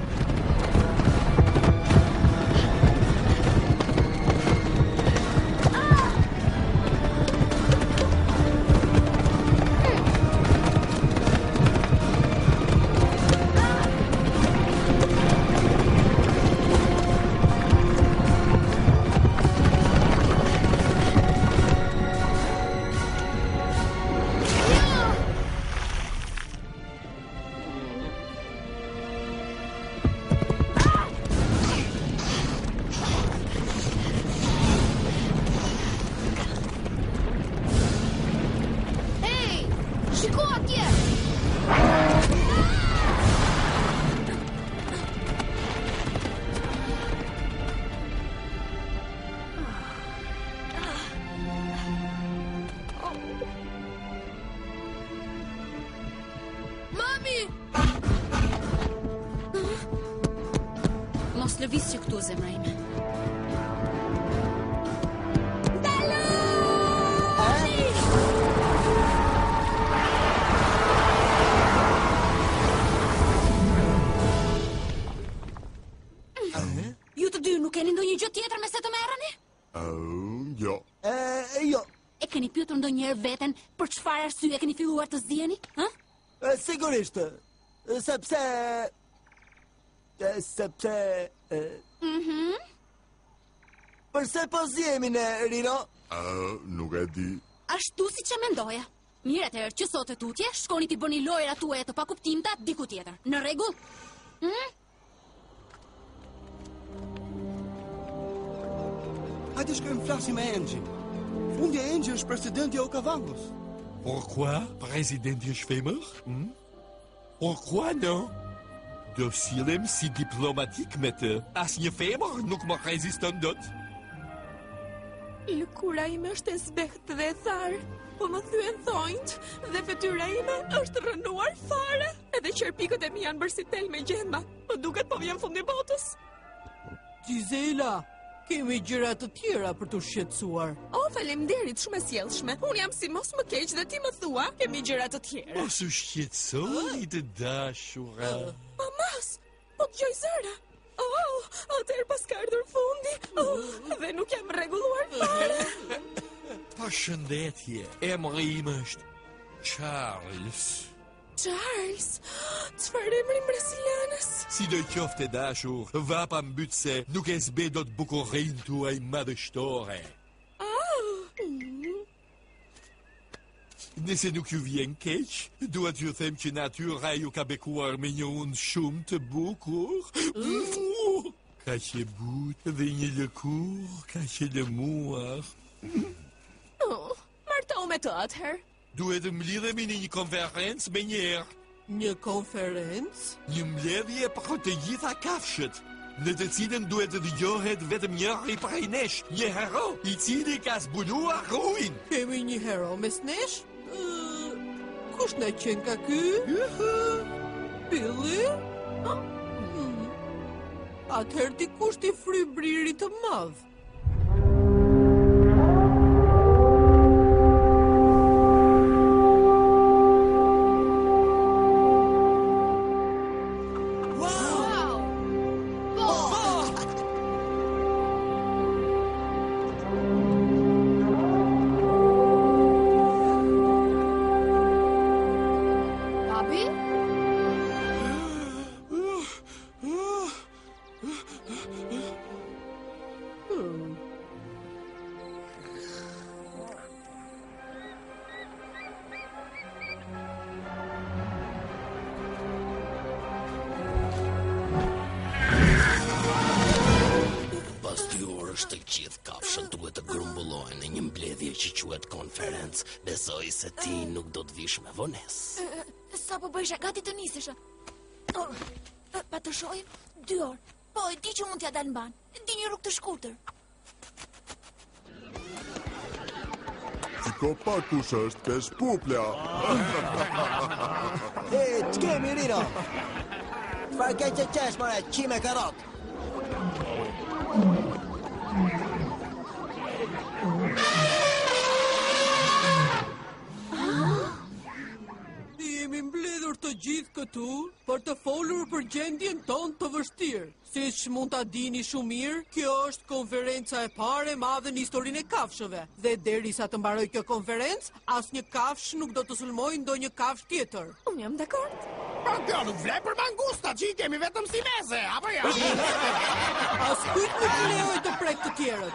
Mos lëviz që këtu, zemra ime. Ju të dy nuk keni ndonjë gjë tjetër me se të merreni? Uh, jo. E, jo. E keni pyetur ndonjëherë veten për çfarë arsye keni filluar të ziheni? Ë? E, sigurisht. Sepse e, sepse e... Mhm. Përse po zihemi ne, Rino? Uh, nuk e di. Ashtu siç e mendoja. Mirë, atëherë që sot e tutje, shkoni t'i bëni lojra tuaja të pakuptimta diku tjetër. Në rregull? Hm? Hajde shkojmë flasim me Angie. Fundi e Angie është presidenti i Okavangos. Pourquoi? Presidenti është femër? Hmm? Pourquoi non? Do silem si diplomatik me të. Asnjë femër nuk më reziston dot. Lëkura ime është e zbeht dhe tharë. po më thyen thonjt dhe fytyra ime është rënuar fare. Edhe qerpikët e mi janë bërë si tel me gjenda. Më duket po vjen fundi botës. Gisela, kemi gjëra të tjera për të shqetësuar. O, faleminderit, shumë e sjellshme. Unë jam si mos më keq dhe ti më thua, kemi gjëra të tjera. Mos u shqetësoni të dashura. Mamas, po dëgjoj zëra. Oh, atëherë pas ka ardhur fundi. Oh, dhe nuk jam rregulluar fare. Përshëndetje, emri im është Charles. Charles, çfarë emri brezilianës? Si do qofte dashur, vapa mbyt se nuk e zbe do të bukurin tuaj madhështore. Oh. Nëse nuk ju vjen keq, duhet ju them që natyra ju ka bekuar me një unë shumë të bukur. Ka që but dhe një lëkur, ka që lëmuar. Oh, martohu me të atëherë. Duhet të mlidhemi në një konferencë me njerë. Një konferencë? Një mbledhje për të gjitha kafshët, në të cilën duhet të dëgjohet vetëm njëri prej nesh, një hero i cili ka zbuluar ruin. Kemi një hero mes nesh? Uh, kush na qenë ka ky? Billy? Hmm. Atëherë dikush t'i fry briri të madh. Të gjithë kafshët duhet të grumbullojnë në një mbledhje që quhet konferencë. Besoj se ti nuk do të vish me vonesë. Sa po bëjshë gati të nisesh? Oh, pa të shojmë dy orë. Po, e di që mund t'ja dalë mban. Di një rrugë të shkurtër. Qiko pa kush është kesh pupla. E, t'kemi rino. Çfarë ke që qesh, mëre, qime karot. Jemi mbledhur të gjithë këtu për të folur për gjendjen tonë të vështirë. Siç mund ta dini shumë mirë, kjo është konferenca e parë e madhe në historinë e kafshëve. Dhe derisa të mbaroj kjo konferencë, asnjë kafsh nuk do të sulmojë ndonjë kafsh tjetër. Unë jam dakord. Po kjo nuk vlej për mangustat që i kemi vetëm si meze, apo ja? Askujt nuk lejoj të prek të tjerët.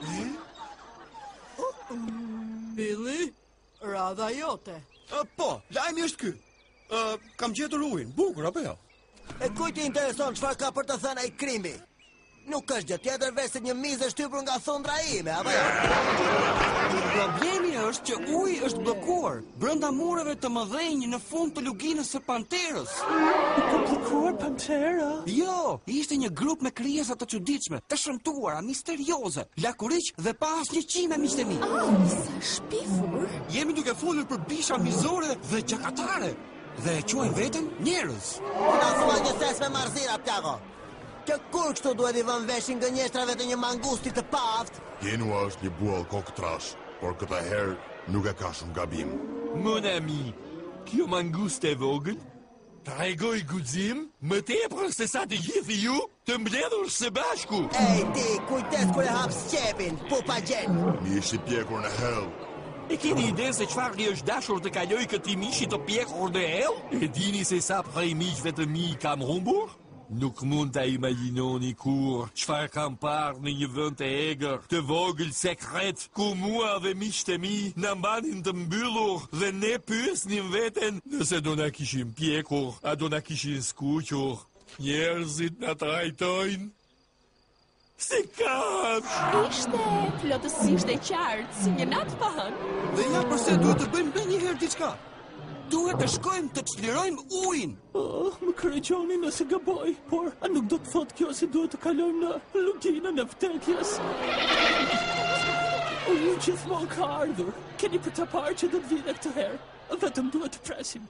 Billy, radha jote. Uh, po, lajmi është ky. Uh, kam gjetur ujin, bukur apo jo? E kujt i intereson çfarë ka për të thënë ai krimi? Nuk është gjë tjetër veç se një mizë shtypur nga thundra ime, apo jo? Problemi është që uji është bllokuar brenda mureve të mëdhenj në fund të luginës së panterës. Ka bllokuar pantera? Jo, ishte një grup me krijesa të çuditshme, të shëmtuara, misterioze, lakuriq dhe pa asnjë qime miqtë mi. Ah, sa shpifur. Jemi duke folur për bisha mizore dhe gjakatare dhe e quajnë veten njerëz. Na thua një ses me marzira, pjago. Që kur kështu duhet i vën veshin gënjeshtrave të një mangusti të paft? Genua është një buall koktrash, por këta herë nuk e ka shumë gabim. Mon ami, kjo manguste e vogël tregoj guxim më tepër se sa të gjithë ju të mbledhur së bashku. Ej ti, kujdes kur e hap sqepin, pupa gjen. Mi ishi pjekur në hell. E keni ide se çfarë i është dashur të kaloj këtij mishi të pjekur në hell? E dini se sa prej miqve të mi kam humbur? Nuk mund ta imagjinoni kur çfarë kam parë në një vend të egër, të vogël sekret, ku mua dhe miqtë e mi na mbanin të mbyllur dhe ne pyesnim veten nëse do na kishin pjekur, a do na kishin skuqur. Njerëzit na trajtojnë si kafsh. Ishte plotësisht e qartë si një natë pa hënë. Dhe ja përse duhet të bëjmë ndonjëherë diçka. Duhet të shkojmë të çlirojmë ujin. Oh, më korrigjoni nëse gaboj, por a nuk do të thotë kjo se duhet të kalojmë në luginën e vdekjes? Unë gjithmonë ka ardhur. Keni për të parë që do të vine këtë herë. Vetëm duhet të presim.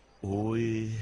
Uji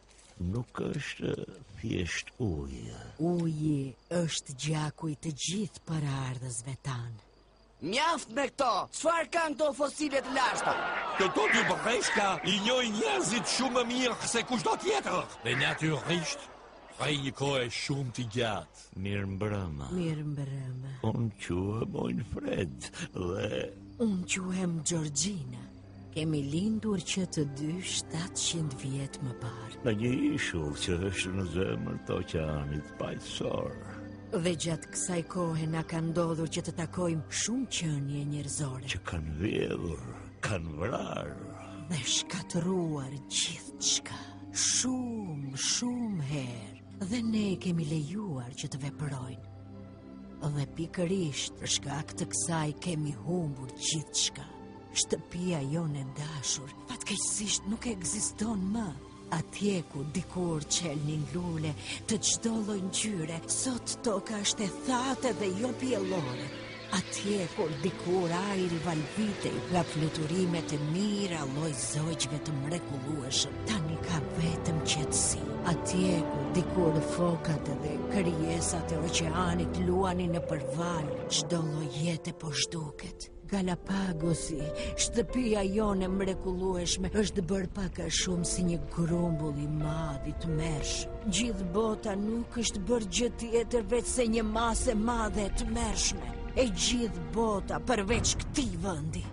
nuk është thjesht ujë. Uji është gjaku i të gjithë paraardhësve tanë. Mjaft me këto! Çfarë kanë këto fosile të lashta? Këto dy breshka i njojnë njerëzit shumë më mirë se kushdo tjetër. Dhe natyrisht, ai një kohë shumë të gjatë. Mirë mbrëma. Mirë mbrëma. Unë quhem Ojnfred dhe... Unë quhem Georgina. Kemi lindur që të dy shtatëqind vjetë më parë. Në një ishull që është në zemër të oqeanit paqësor. Dhe gjatë kësaj kohe na ka ndodhur që të takojmë shumë qenie njerëzore. Që kanë vjedhur, kanë vrarë. Dhe shkatëruar gjithë qka. Shumë, shumë herë. Dhe ne kemi lejuar që të veprojnë. Dhe pikërisht, për shkak të kësaj kemi humbur gjithë qka. Shtëpia jonë e dashur, fatkeqësisht nuk ekziston më. Atje ku dikur qelnin lule të çdo lloj ngjyre, sot toka është e thatë dhe jo pjellore. Atje ku dikur ajri valvitej nga fluturimet e mira lloj zogjve të mrekullueshëm, tani ka vetëm qetësi. Atje ku dikur fokat dhe krijesat e oqeanit luanin në përval, çdo lloj jete po zhduket. Galapagosi, shtëpia jone mrekullueshme, është bërë pak a shumë si një grumbull i madh i tmerrshëm. Gjithë bota nuk është bërë gjë tjetër veç se një masë e madhe e tmerrshme. E gjithë bota përveç këtij vendi.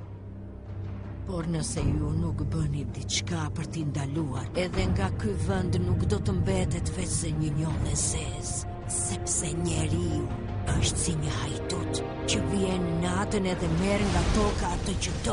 Por nëse ju nuk bëni diçka për t'i ndaluar, edhe nga ky vend nuk do të mbetet veç se një njollë e zezë, sepse njeriu është si një hajdut që vjen natën edhe merr nga toka atë që do.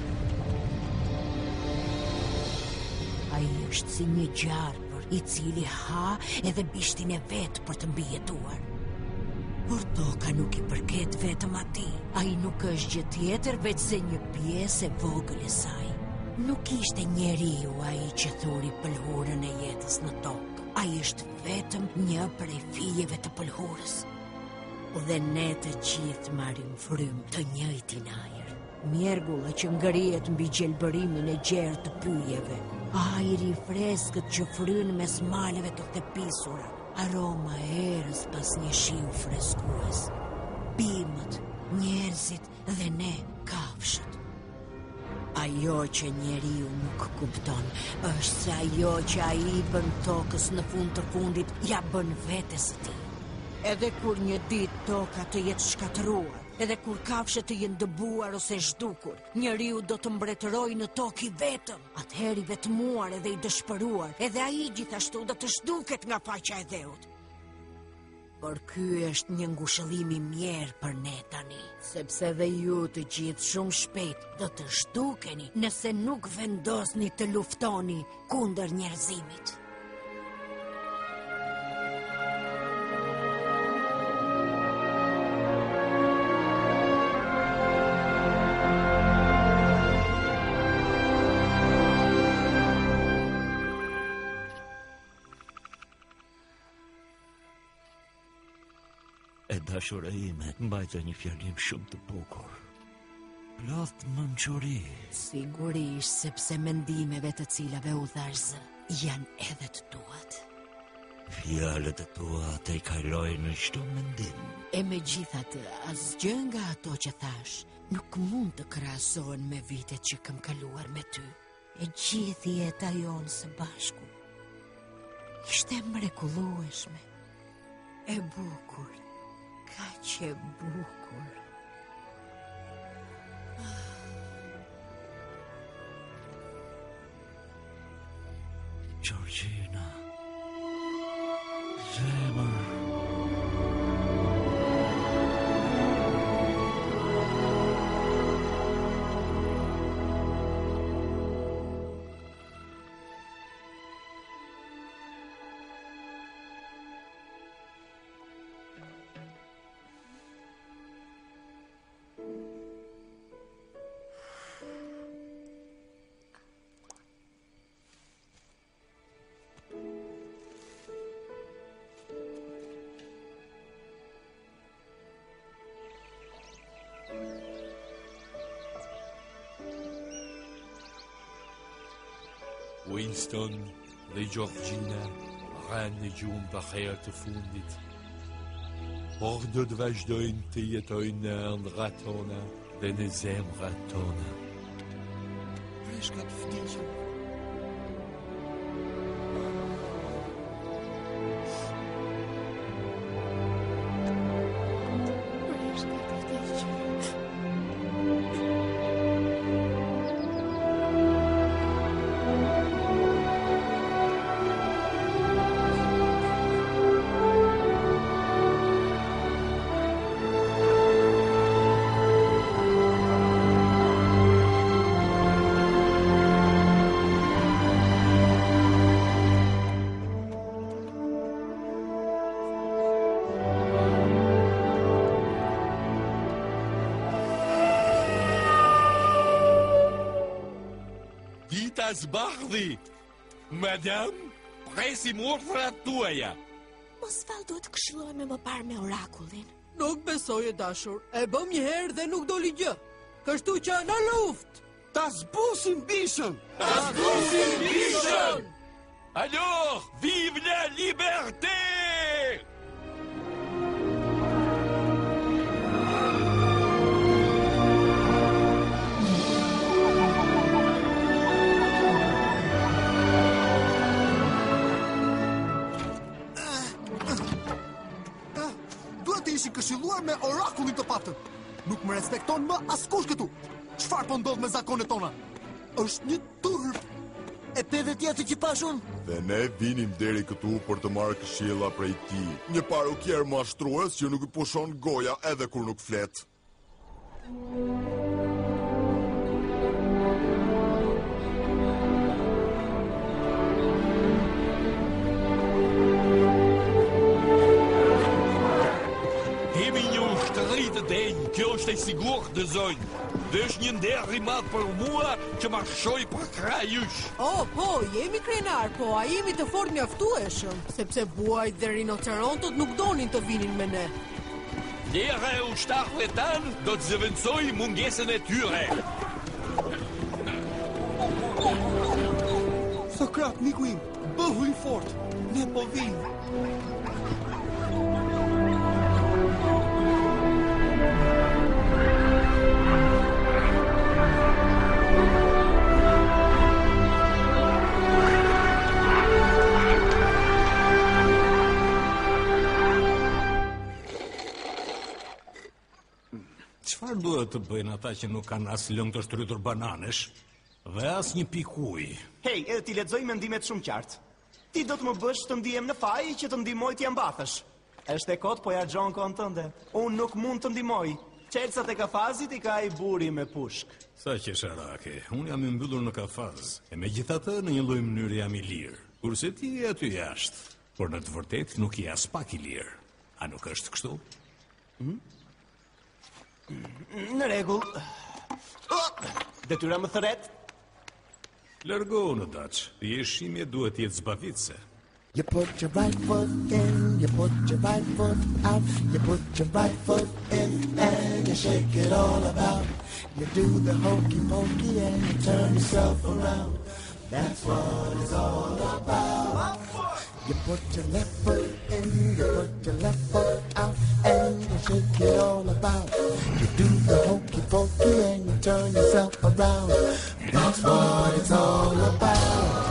Ai është si një gjarpër i cili ha edhe bishtin e vet për të mbijetuar. Por toka nuk i përket vetëm atij. Ai nuk është gjë tjetër veç se një pjesë e vogël e saj. Nuk ishte njeriu ai që thuri pëlhurën e jetës në tokë. Ai është vetëm një prej fijeve të pëlhurës. Dhe ne të gjithë marrim frymë të njëjtin ajër. Mjergulla që ngrihet mbi gjelbërimin e gjerë të pyjeve. Ajri i freskët që fryn mes maleve të thepisura. Aroma e erës pas një shiu freskues. Bimët, njerëzit dhe ne kafshët. Ajo që njeriu nuk kupton është se ajo që ai i bën tokës në fund të fundit ja bën vetes së tij. Edhe kur një ditë toka të jetë shkatëruar, edhe kur kafshët të jenë dëbuar ose zhdukur, njeriu do të mbretërojë në tokë i vetëm. Atëherë i vetmuar edhe i dëshpëruar, edhe ai gjithashtu do të zhduket nga faqja e dheut. Por ky është një ngushëllim i mirë për ne tani, sepse dhe ju të gjithë shumë shpejt do të zhdukeni nëse nuk vendosni të luftoni kundër njerëzimit. E dashura ime mbajtë një fjalim shumë të bukur. Plot mençuri. Sigurisht, sepse mendimeve të cilave u thash zë janë edhe të tuat. Fjalët e tua te kalojnë në çdo mendim. E megjithatë, asgjë nga ato që thash nuk mund të krahasohen me vitet që kam kaluar me ty. E gjithë jeta jonë së bashku ishte mrekullueshme, e bukur. Kaq e bukur. Georgina. Zemër. Winston dhe Georgina ranë në gjumë për herë të fundit. Por do të vazhdojnë të jetojnë në ëndrat tona dhe në zemrat tona. Preshkat vdiqën. Zbardhi! Madam, presim urdhrat tuaja. Mos val duhet të këshillojmë më parë me orakullin. Nuk besoj e dashur, e bëm një herë dhe nuk doli gjë. Kështu që në luft! Ta zbusim bishën! Ta zbusim bishën! Alors, vive la liberté! Këshilluar me orakullin të patën. Nuk më respekton më askush këtu. Çfarë po ndodh me zakonet tona? Është një turp. E pe dhe tjetër që pashun? Dhe ne vinim deri këtu për të marrë këshilla prej ti. Një parukjer mashtrues që nuk i pushon goja edhe kur nuk flet. Kjo është e sigurt dhe zonjë. Dhe është një nder i madh për mua që ma shoj për kraj ysh. Oh, po, jemi krenar, po, a jemi të fort mjaftueshëm, sepse buajt dhe rinocerontët nuk donin të vinin me ne. Njëra e ushtarëve tanë do të zëvendësoj mungesën e tyre. Sokrat, miku im, bëhu i fort, ne po vinë. Çfarë duhet të bëjnë ata që nuk kanë as lëng të shtrydhur bananesh dhe as një pikë uji? Hej, edhe ti lexoj mendimet shumë qartë. Ti do të më bësh të ndihem në faj që të ndihmoj të mbathësh. Është e kot, po ja gjon kohën tënde. Unë nuk mund të ndihmoj. Çelësat e kafazit i ka ai buri me pushk. Sa që sharake, unë jam i mbyllur në kafaz, e megjithatë në një lloj mënyre jam i lirë. Kurse ti je aty jashtë, por në të vërtetë nuk je as pak i lirë. A nuk është kështu? Hmm? Në rregull. Detyra më thret. Largohu në daç. Jeshimje duhet të jetë zbavitse. You put your right foot in, you put your right foot out, you put your right foot in and you shake it all about. You do the hokey pokey and you turn yourself around. That's what it's all about. You put your left foot in, you put your left foot out and you shake it all about. You do the hokey pokey and you turn yourself around. That's what it's all about.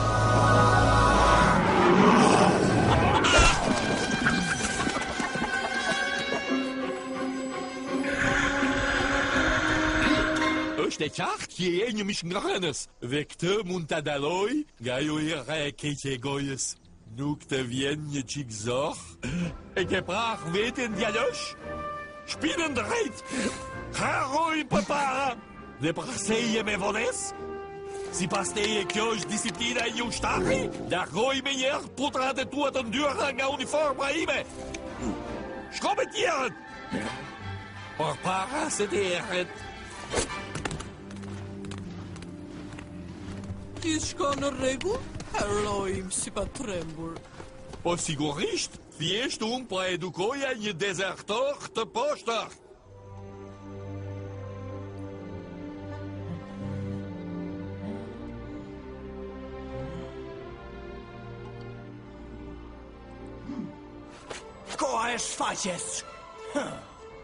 Është e qartë që je një mish ngrënës dhe këtë mund ta dalloj nga ajo era e keqe e gojës. Nuk të vjen një qik zorë? E ke prah veten djalosh? Shpinën drejt, haroj për para dhe praseje me vones? Si pas teje kjo është disiplina e një ushtari? Largoj me njerë putrat e tua të ndyra nga uniforma ime. Shko me tjerët! Por para se të eret. Ti shko në rregull? Herojim si pa trembur. Po sigurisht, thjesht unë po edukoja një dezertor të poshtër. Koha e shfaqjes. Huh.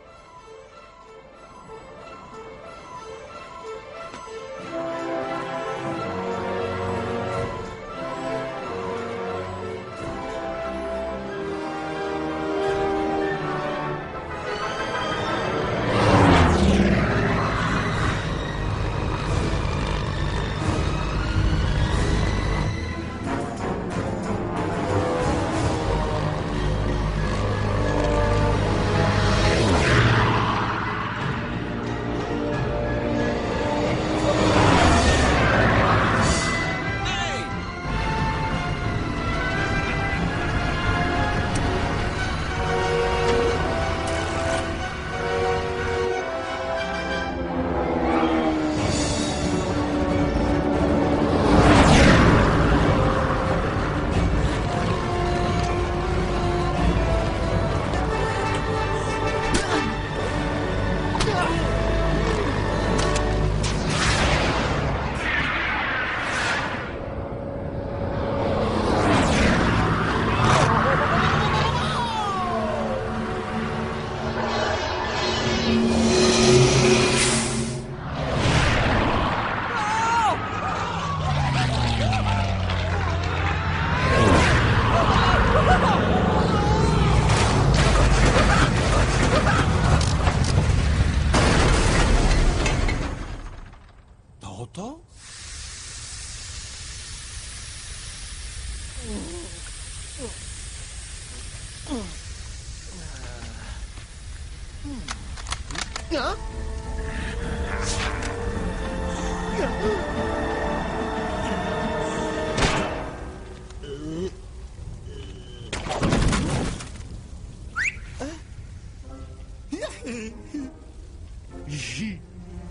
J.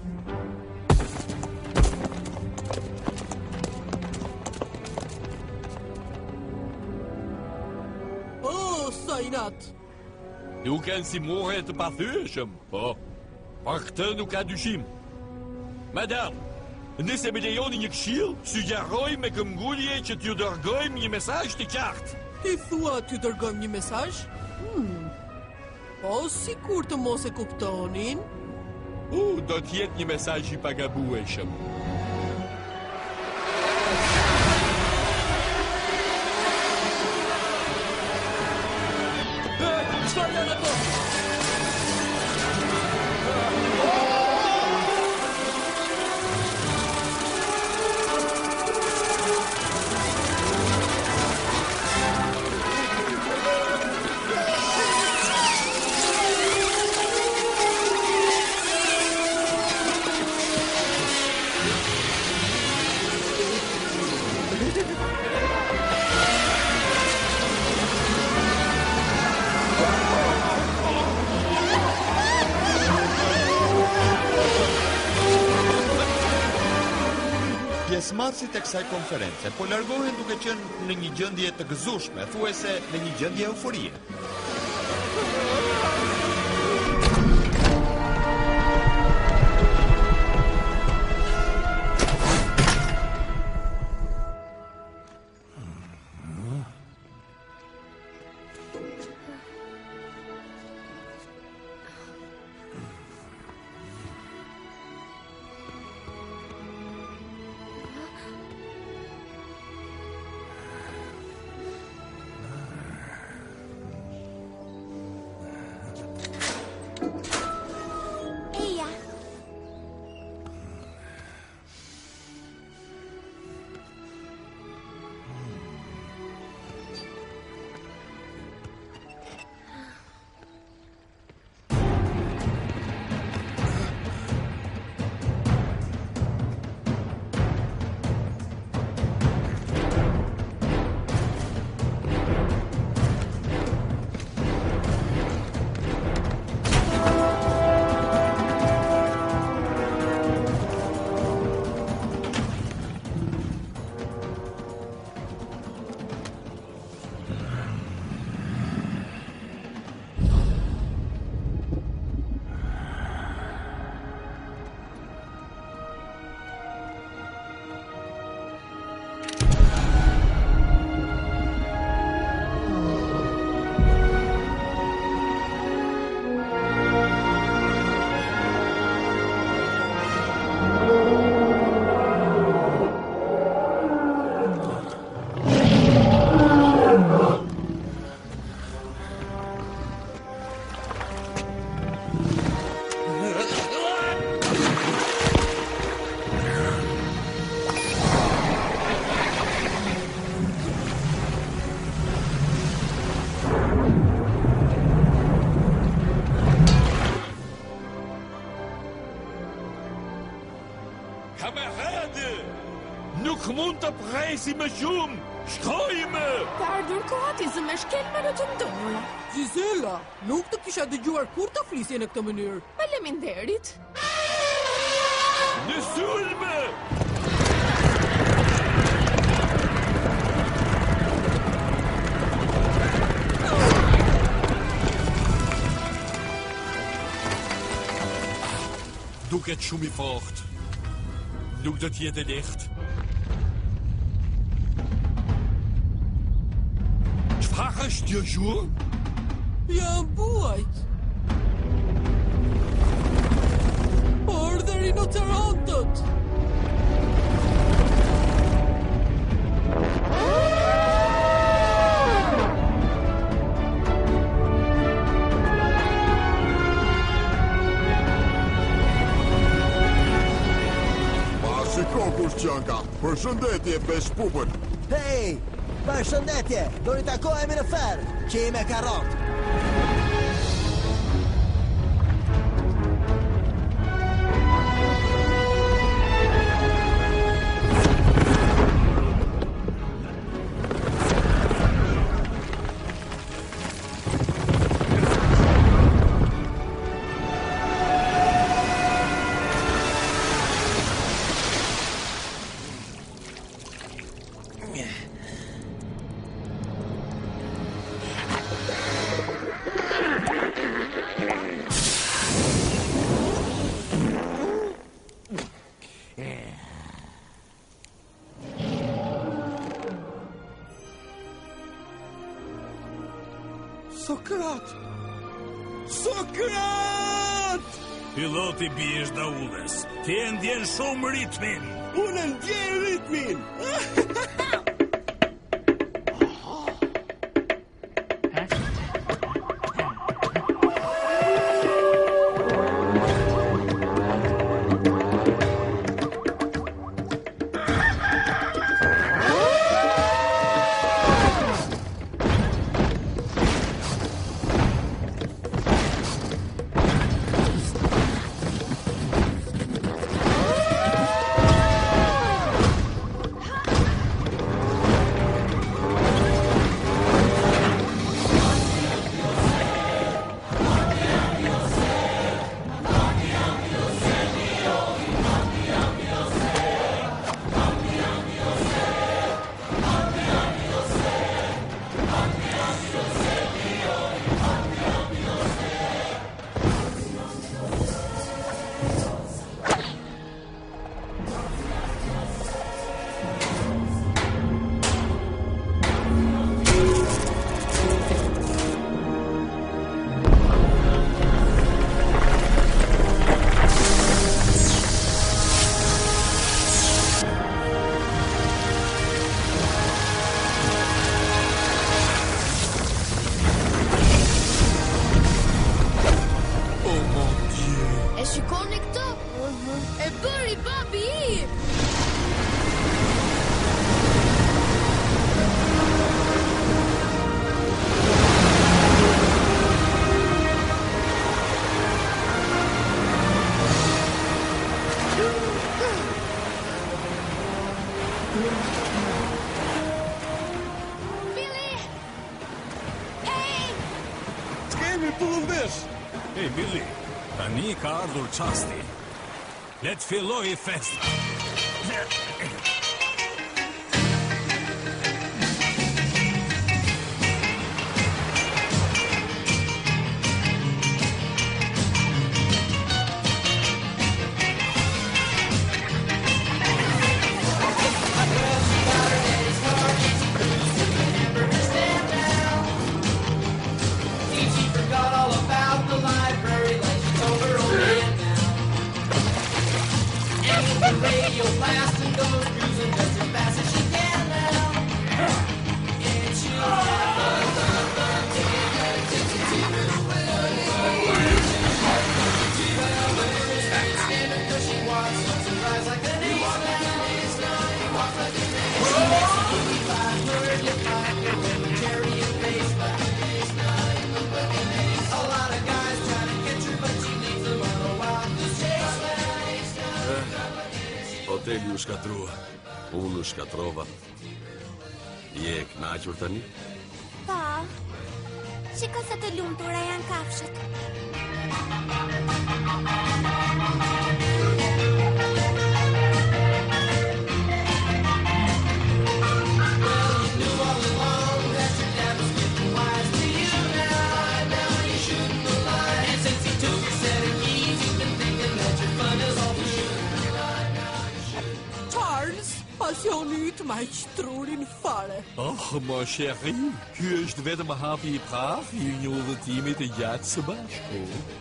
Oh, sa i natë. Nuk kanë si more të pathyeshëm, po. Për këtë nuk ka dyshim. Madam, nëse me lejoni një këshill, sugjeroj me këmbgulje që t'ju dërgojmë një mesazh të qartë. Ti thua t'ju dërgojmë një mesazh? Hmm. Po, sikur të mos e kuptonin. U, do t'jetë një mesazh i pagabueshëm. Çfarë janë ato? Pjesëmarrësit e kësaj konference po largohen duke qenë në një gjendje të gëzueshme, thuajse në një gjendje euforie. Nuk mund të presi më shumë! Shkojmë! Ka ardhur koha ti zë me shkel me në të ndonjëra. Gisela, nuk të kisha dëgjuar kur të flisje në këtë mënyrë. Faleminderit. Në sulme! Duket shumë i fortë. Nuk do t'jetë e lehtë. Çfarë është kjo gjurmë? Jam buajt. Por dhe rinocerontët. Shiko kush qënka, përshëndetje pesh pupën. Hej, përshëndetje, do një takohemi në ferë, që i me karot. Sokrat! Sokrat! Piloti biesh da ullës. Ti e ndjen shumë ritmin. Unë ndjen ritmin! Hey, Billy, tani ka ardhur qasti. Le të filloj festa. Hoteli u shkatrua. Unë shkatrova. Je e kënaqur tani? Po. Shiko se të lumtura janë kafshët. Pasioni yt ma heq trurin fare. Oh, ma chéri, ky është vetëm hapi i parë i një udhëtimi të gjatë së bashku.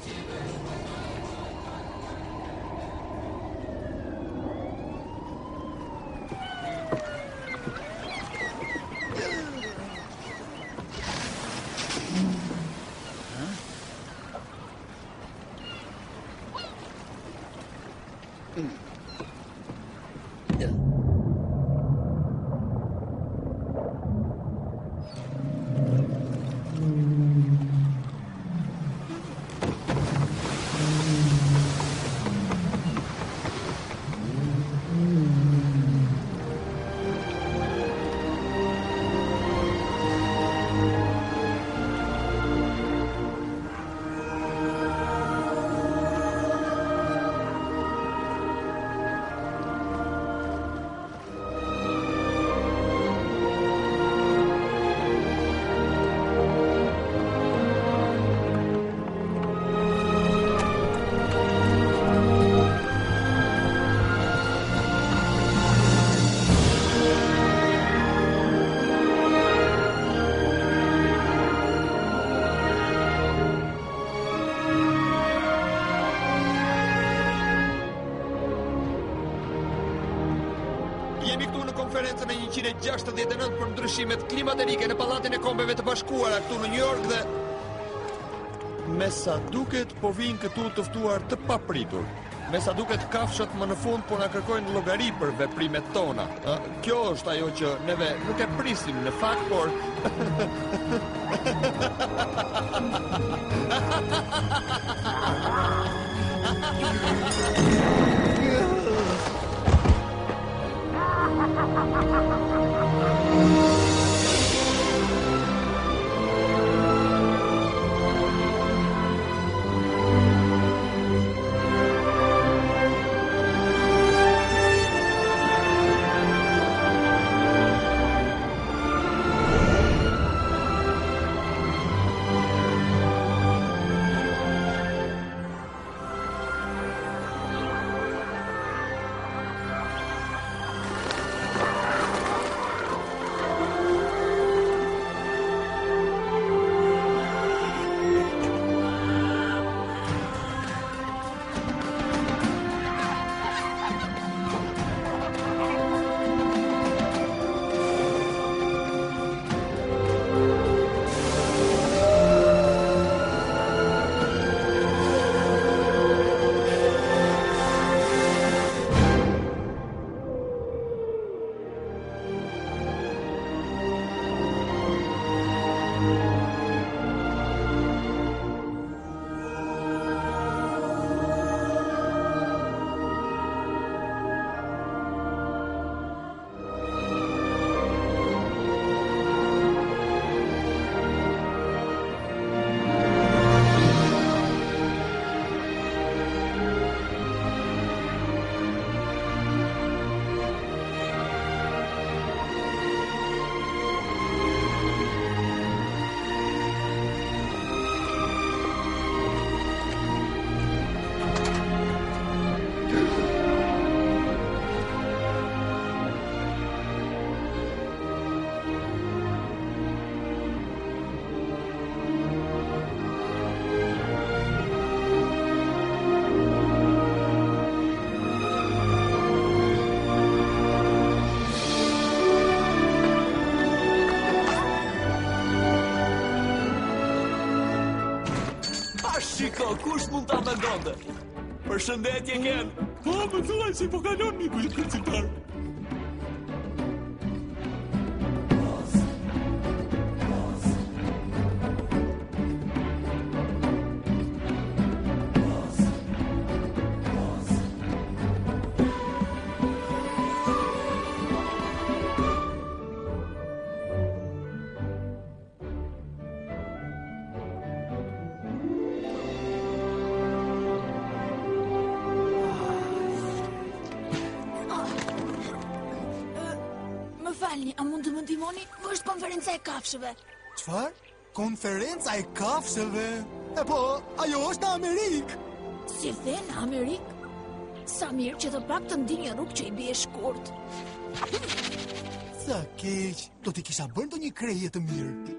Konferencën e njëqind e gjashtëdhjetë e nëntë për ndryshimet klimaterike në Pallatin e Kombeve të Bashkuara këtu në New York dhe me sa duket po vinë këtu të ftuar të papritur. Me sa duket kafshët më në fund po na kërkojnë llogari për veprimet tona. Kjo është ajo që neve nuk e prisim në fakt, por Shiko, kush mund ta mendonte? Përshëndetje Ken. Po, më thuaj si po kalon miku i kërcitar. falni, a mund të më ndihmoni? Është konferenca e kafshëve. Çfarë? Konferenca e kafshëve? E po, ajo është në Amerikë. Si the në Amerikë? Sa mirë që të pak të ndi një rrugë që i bie shkurt. Sa keq, do t'i kisha bërë ndonjë kreje të mirë.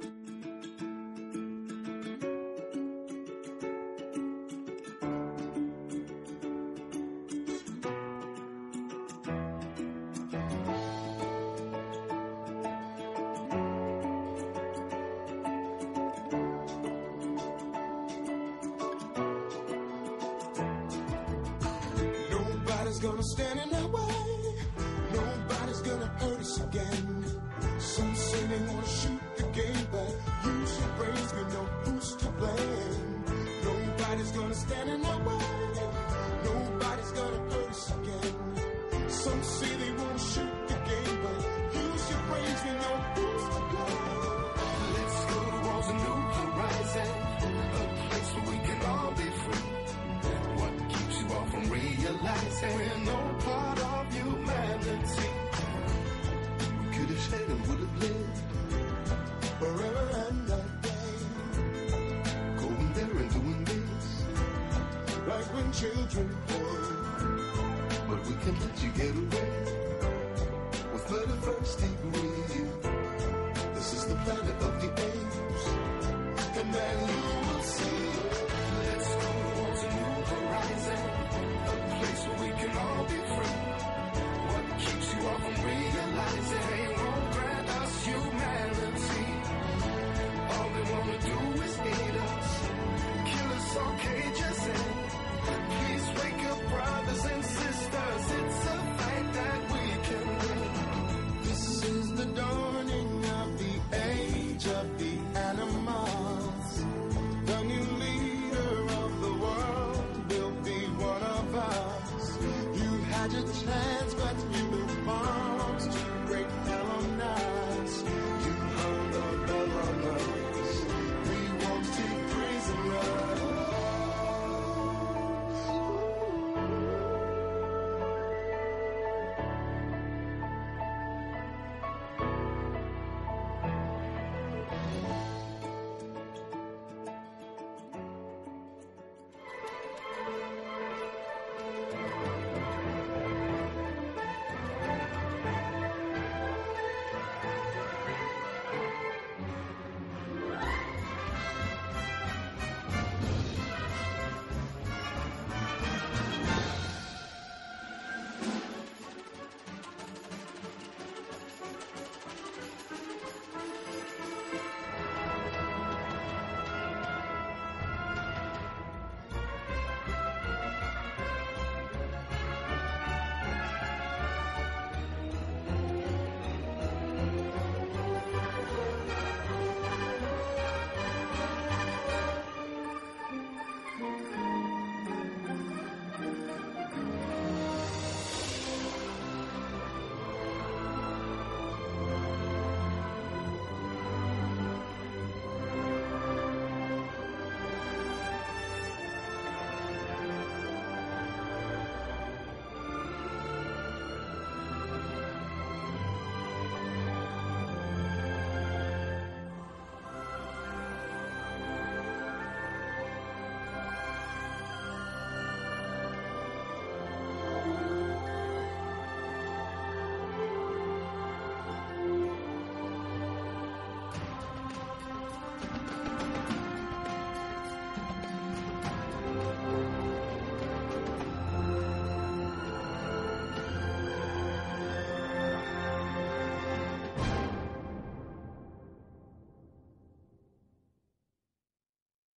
Nobody's gonna stand in our way. Nobody's gonna hurt us again. Some say they wanna shoot the game, but use your brains, we know who's to blame. Nobody's gonna stand in our way. Nobody's gonna hurt us again. Some say they wanna shoot the game, but use your brains, we know who's to blame. Let's go towards a new horizon, a place where we can all be free. What keeps you all from realizing we're no part of humanity? We could have shared and would have lived forever and a day, going there and doing this like when children play. But we can let you get away with thirty-first degree. This is the planet of